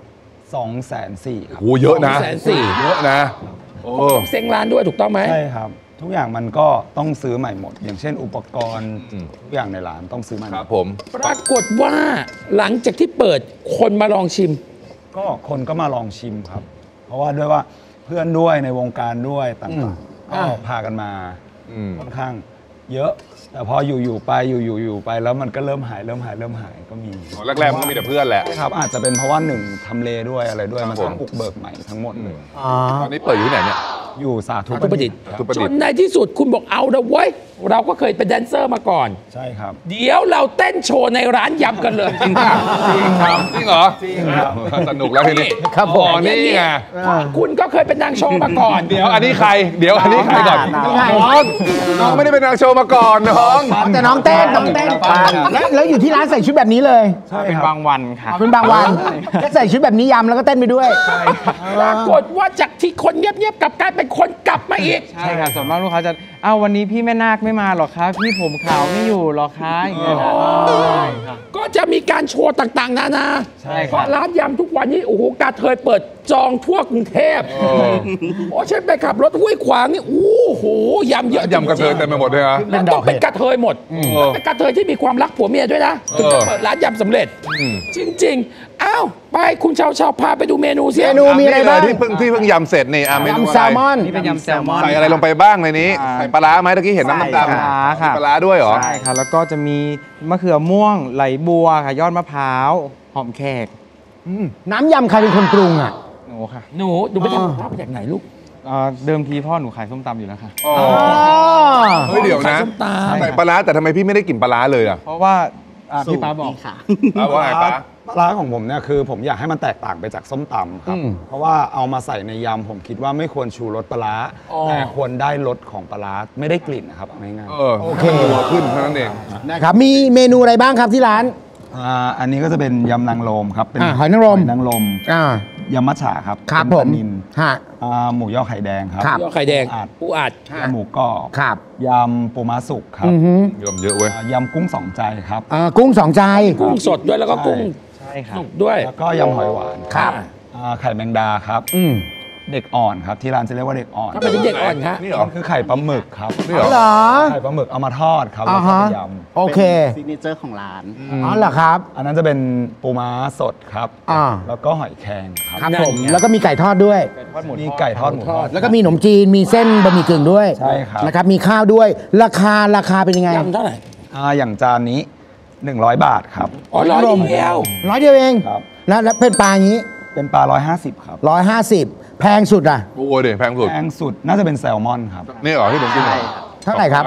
240,000ครับโอ้เยอะนะ240,000เยอะนะโอ้เซ็งร้านด้วยถูกต้องไหมใช่ครับทุกอย่างมันก็ต้องซื้อใหม่หมดอย่างเช่นอุปกรณ์ทุกอย่างในร้านต้องซื้อใหม่ครับผมปรากฏว่าหลังจากที่เปิดคนมาลองชิมก็คนก็มาลองชิมครับเพราะว่าด้วยว่าเพื่อนด้วยในวงการด้วยต่างๆก็พากันมาค่อนข้างเยอะแต่พออยู่ไปแล้วมันก็เริ่มหายก็มีแรกๆมันก็มีแต่เพื่อนแหละครับอาจจะเป็นเพราะว่า1ทำเลด้วยอะไรด้วยมันต้องบุกเบิกใหม่ทั้งหมดเลยตอนนี้เปิดอยู่ที่ไหนเนี่ยอยู่สาธุประดิษฐ์จนในที่สุดคุณบอกเอาละเว้ยเราก็เคยเป็นแดนเซอร์มาก่อนใช่ครับเดี๋ยวเราเต้นโชว์ในร้านยำกันเลยจริงครับจริงเหรอจริงครับสนุกแล้วทีนี้ครับผมนี่ไงคุณก็เคยเป็นนางโชว์มาก่อนเดี๋ยวอันนี้ใครก่อนน้องไม่ได้เป็นนางโชว์มาก่อนน้องแต่น้องเต้นแล้วอยู่ที่ร้านใส่ชุดแบบนี้เลยใช่เป็นบางวันค่ะเป็นบางวันก็ใส่ชุดแบบนี้ยำแล้วก็เต้นไปด้วยปรากฏว่าจากที่คนเงียบๆกลับกลายเป็นคนกลับมาอีกใช่ค่ะส่วนมากลูกค้าจะวันนี้พี่แม่นาคไม่มาหรอคะพี่ผมขาวไม่อยู่หรอคะอย่างเงี้ยก็จะมีการโชว์ต่างๆนานาเพราะร้านยำทุกวันนี้โอ้โหกาเทยเปิดจองทั่วกรุงเทพโอ้ฉันไปขับรถห้วยขวางนี่โอ้โหยำเยอะยำกระเทยเต็มไปหมดเลยนะต้องเป็นกระเทยหมดเป็นกระเทยที่มีความรักผัวเมียด้วยนะถึงจะเปิดร้านยำสำเร็จจริงๆไปคุณชาวพาไปดูเมนูสิเมนูมีอะไรบ้างที่เพิ่งยำเสร็จนี่เมนูอะไรแซลมอนนี่เป็นยำแซลมอนใส่อะไรลงไปบ้างในนี้ใส่ปลาร้าไหมตะกี้เห็นน้ำดำค่ะปลาร้าด้วยเหรอใช่ค่ะแล้วก็จะมีมะเขือม่วงไหลบัวค่ะยอดมะพร้าวหอมแขกน้ำยำใครเป็นคนปรุงอ่ะหนูค่ะหนูไปทำข้าวมาจากไหนลูกเดิมทีพ่อหนูขายส้มตำอยู่แล้วค่ะเฮ้ยเดี๋ยวนะใส่ปลาร้าแต่ทำไมพี่ไม่ได้กลิ่นปลาร้าเลยอ่ะเพราะว่าพี่ป้าบอกค่ะว่าไงป้าปลาร้าของผมเนี่ยคือผมอยากให้มันแตกต่างไปจากส้มตำครับเพราะว่าเอามาใส่ในยำผมคิดว่าไม่ควรชูรสปลาร้าแต่ควรได้รสของปลาร้าไม่ได้กลิ่นนะครับง่ายๆโอเคขึ้นเท่านั้นเองนะครับมีเมนูอะไรบ้างครับที่ร้านอันนี้ก็จะเป็นยำนางรมครับเป็นหอยนางรมยำมัจฉาครับครับผมหมูย่อไข่แดงครับย่อไข่แดงปูอัดหมูกรอบครับยำปูม้าสุกครับเยอะเว้ยยำกุ้ง2ใจครับกุ้ง2ใจกุ้งสดด้วยแล้วก็กุ้งใช่ครับด้วยแล้วก็ยำหอยหวานครับไข่แมงดาครับเด็กอ่อนครับที่ร้านจะเรียกว่าเด็กอ่อนทำไมถึงเด็กอ่อนครับนี่หรอคือไข่ปลาหมึกครับนี่หรอไข่ปลาหมึกเอามาทอดครับแล้วก็ยำโอเคซิกเนเจอร์ของร้านเหรอครับอันนั้นจะเป็นปูม้าสดครับแล้วก็หอยแครงครับผมแล้วก็มีไก่ทอดด้วยมีไก่ทอดหมูทอดแล้วก็มีขนมจีนมีเส้นบะหมี่กึ่งด้วยใช่ครับนะครับมีข้าวด้วยราคาเป็นยังไงเท่าไหร่อย่างจานนี้100 บาทครับ 100 เดียว 100 เดียวเองแล้วเป็นปลาอย่างนี้เป็นปลา150ครับ 150แพงสุดอ่ะโอ้เดี๋ยวแพงสุดน่าจะเป็นแซลมอนครับนี่เหรอที่ผมกินเท่าไหร่ครับ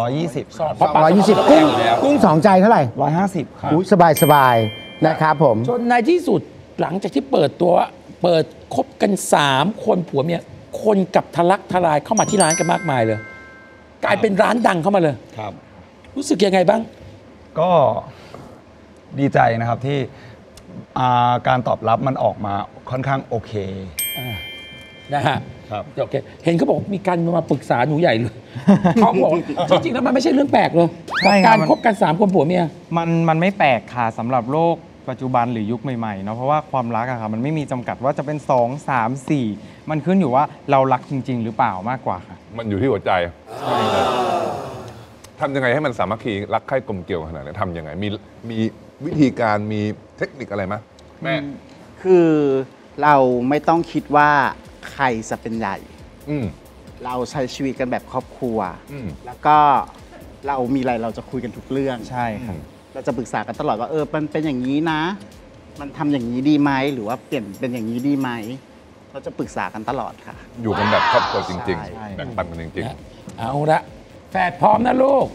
220 กุ้ง2ใจเท่าไหร่ 150ครับสบายนะครับผมจนในที่สุดหลังจากที่เปิดคบกัน3คนผัวเมียคนกลับทะลักทลายเข้ามาที่ร้านกันมากมายเลย กลายเป็นร้านดังเข้ามาเลยครับรู้สึกยังไงบ้างก็ดีใจนะครับที่การตอบรับมันออกมาค่อนข้างโอเคนะฮะครับโอเคเห็นเขาบอกมีการมาปรึกษาหนูใหญ่เลย เขาบอกจริงๆแล้วมันไม่ใช่เรื่องแปลกเลยกับการคบกัน3 คนผัวเมียมันไม่แปลกค่ะสำหรับโลกปัจจุบันหรือยุคใหม่ๆเนาะเพราะว่าความรักอะค่ะมันไม่มีจำกัดว่าจะเป็น2 3 4มันขึ้นอยู่ว่าเรารักจริง ๆ หรือเปล่ามากกว่าค่ะมันอยู่ที่หัวใจทำยังไงให้มันสามัคคีรักใคร่กลมเกลียวขนาดนี้ทำยังไงมีวิธีการมีเทคนิคอะไรไหมแม่คือเราไม่ต้องคิดว่าใครจะเป็นใหญ่เราใช้ชีวิตกันแบบครอบครัวแล้วก็เรามีอะไรเราจะคุยกันทุกเรื่องใช่ครับเราจะปรึกษากันตลอดว่ามันเป็นอย่างนี้นะมันทำอย่างนี้ดีไหมหรือว่าเปลี่ยนเป็นอย่างนี้ดีไหมเราจะปรึกษากันตลอดค่ะอยู่กันแบบครอบครัวจริงๆแบ่งปันกันจริงๆเอาละแฝดพร้อมนะลูก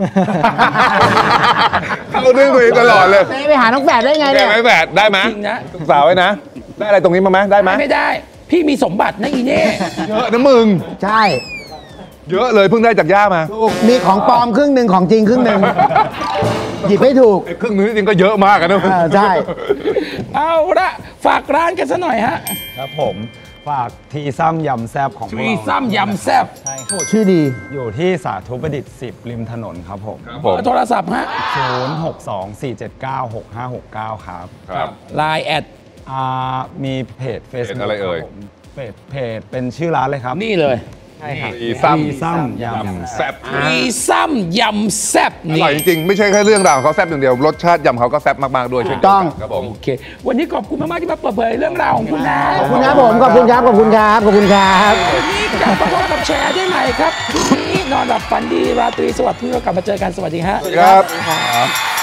เข้าเรื่องตัวเองตลอดเลยไปหาน้องแฝดได้ไงเนี่ยแฝดได้ไหมศึกษาไว้นะได้อะไรตรงนี้มาไหมได้ไหมไม่ได้พี่มีสมบัตินะอีเน่เยอะนะมึงใช่เยอะเลยเพิ่งได้จากย่ามามีของปลอมครึ่งหนึ่งของจริงครึ่งหนึ่งหยิบไม่ถูกครึ่งนึงจริงก็เยอะมากนะใช่เอาละฝากร้านกันซะหน่อยฮะครับผมฝากทีซ้ำยำแซบของเราทีซ้ำยำแซบใช่ชื่อดีอยู่ที่สาธุประดิษฐ์10ริมถนนครับผมโทรศัพท์ฮะ 062-479-6569ครับไลน์แอดมีเพจ Facebook อะไรเอ่ยเพจเป็นชื่อร้านเลยครับนี่เลยใช่ครับทีซ้ำยำแซ่บทีซ้ำยำแซ่บอร่อยจริงๆไม่ใช่แค่เรื่องราวของเขาแซ่บอย่างเดียวรสชาติยำเขาก็แซ่บมากๆด้วยถูกต้องครับผมโอเควันนี้ขอบคุณมากๆที่มาเปิดเผยเรื่องราวของคุณนะขอบคุณครับผมขอบคุณครับขอบคุณครับขอบคุณครับวันนี้กลับมาพบกับแชร์ได้ใหม่ครับคืนนี้นอนหลับฝันดีราตรีสวัสดิ์เพื่อกลับมาเจอกันสวัสดีครับ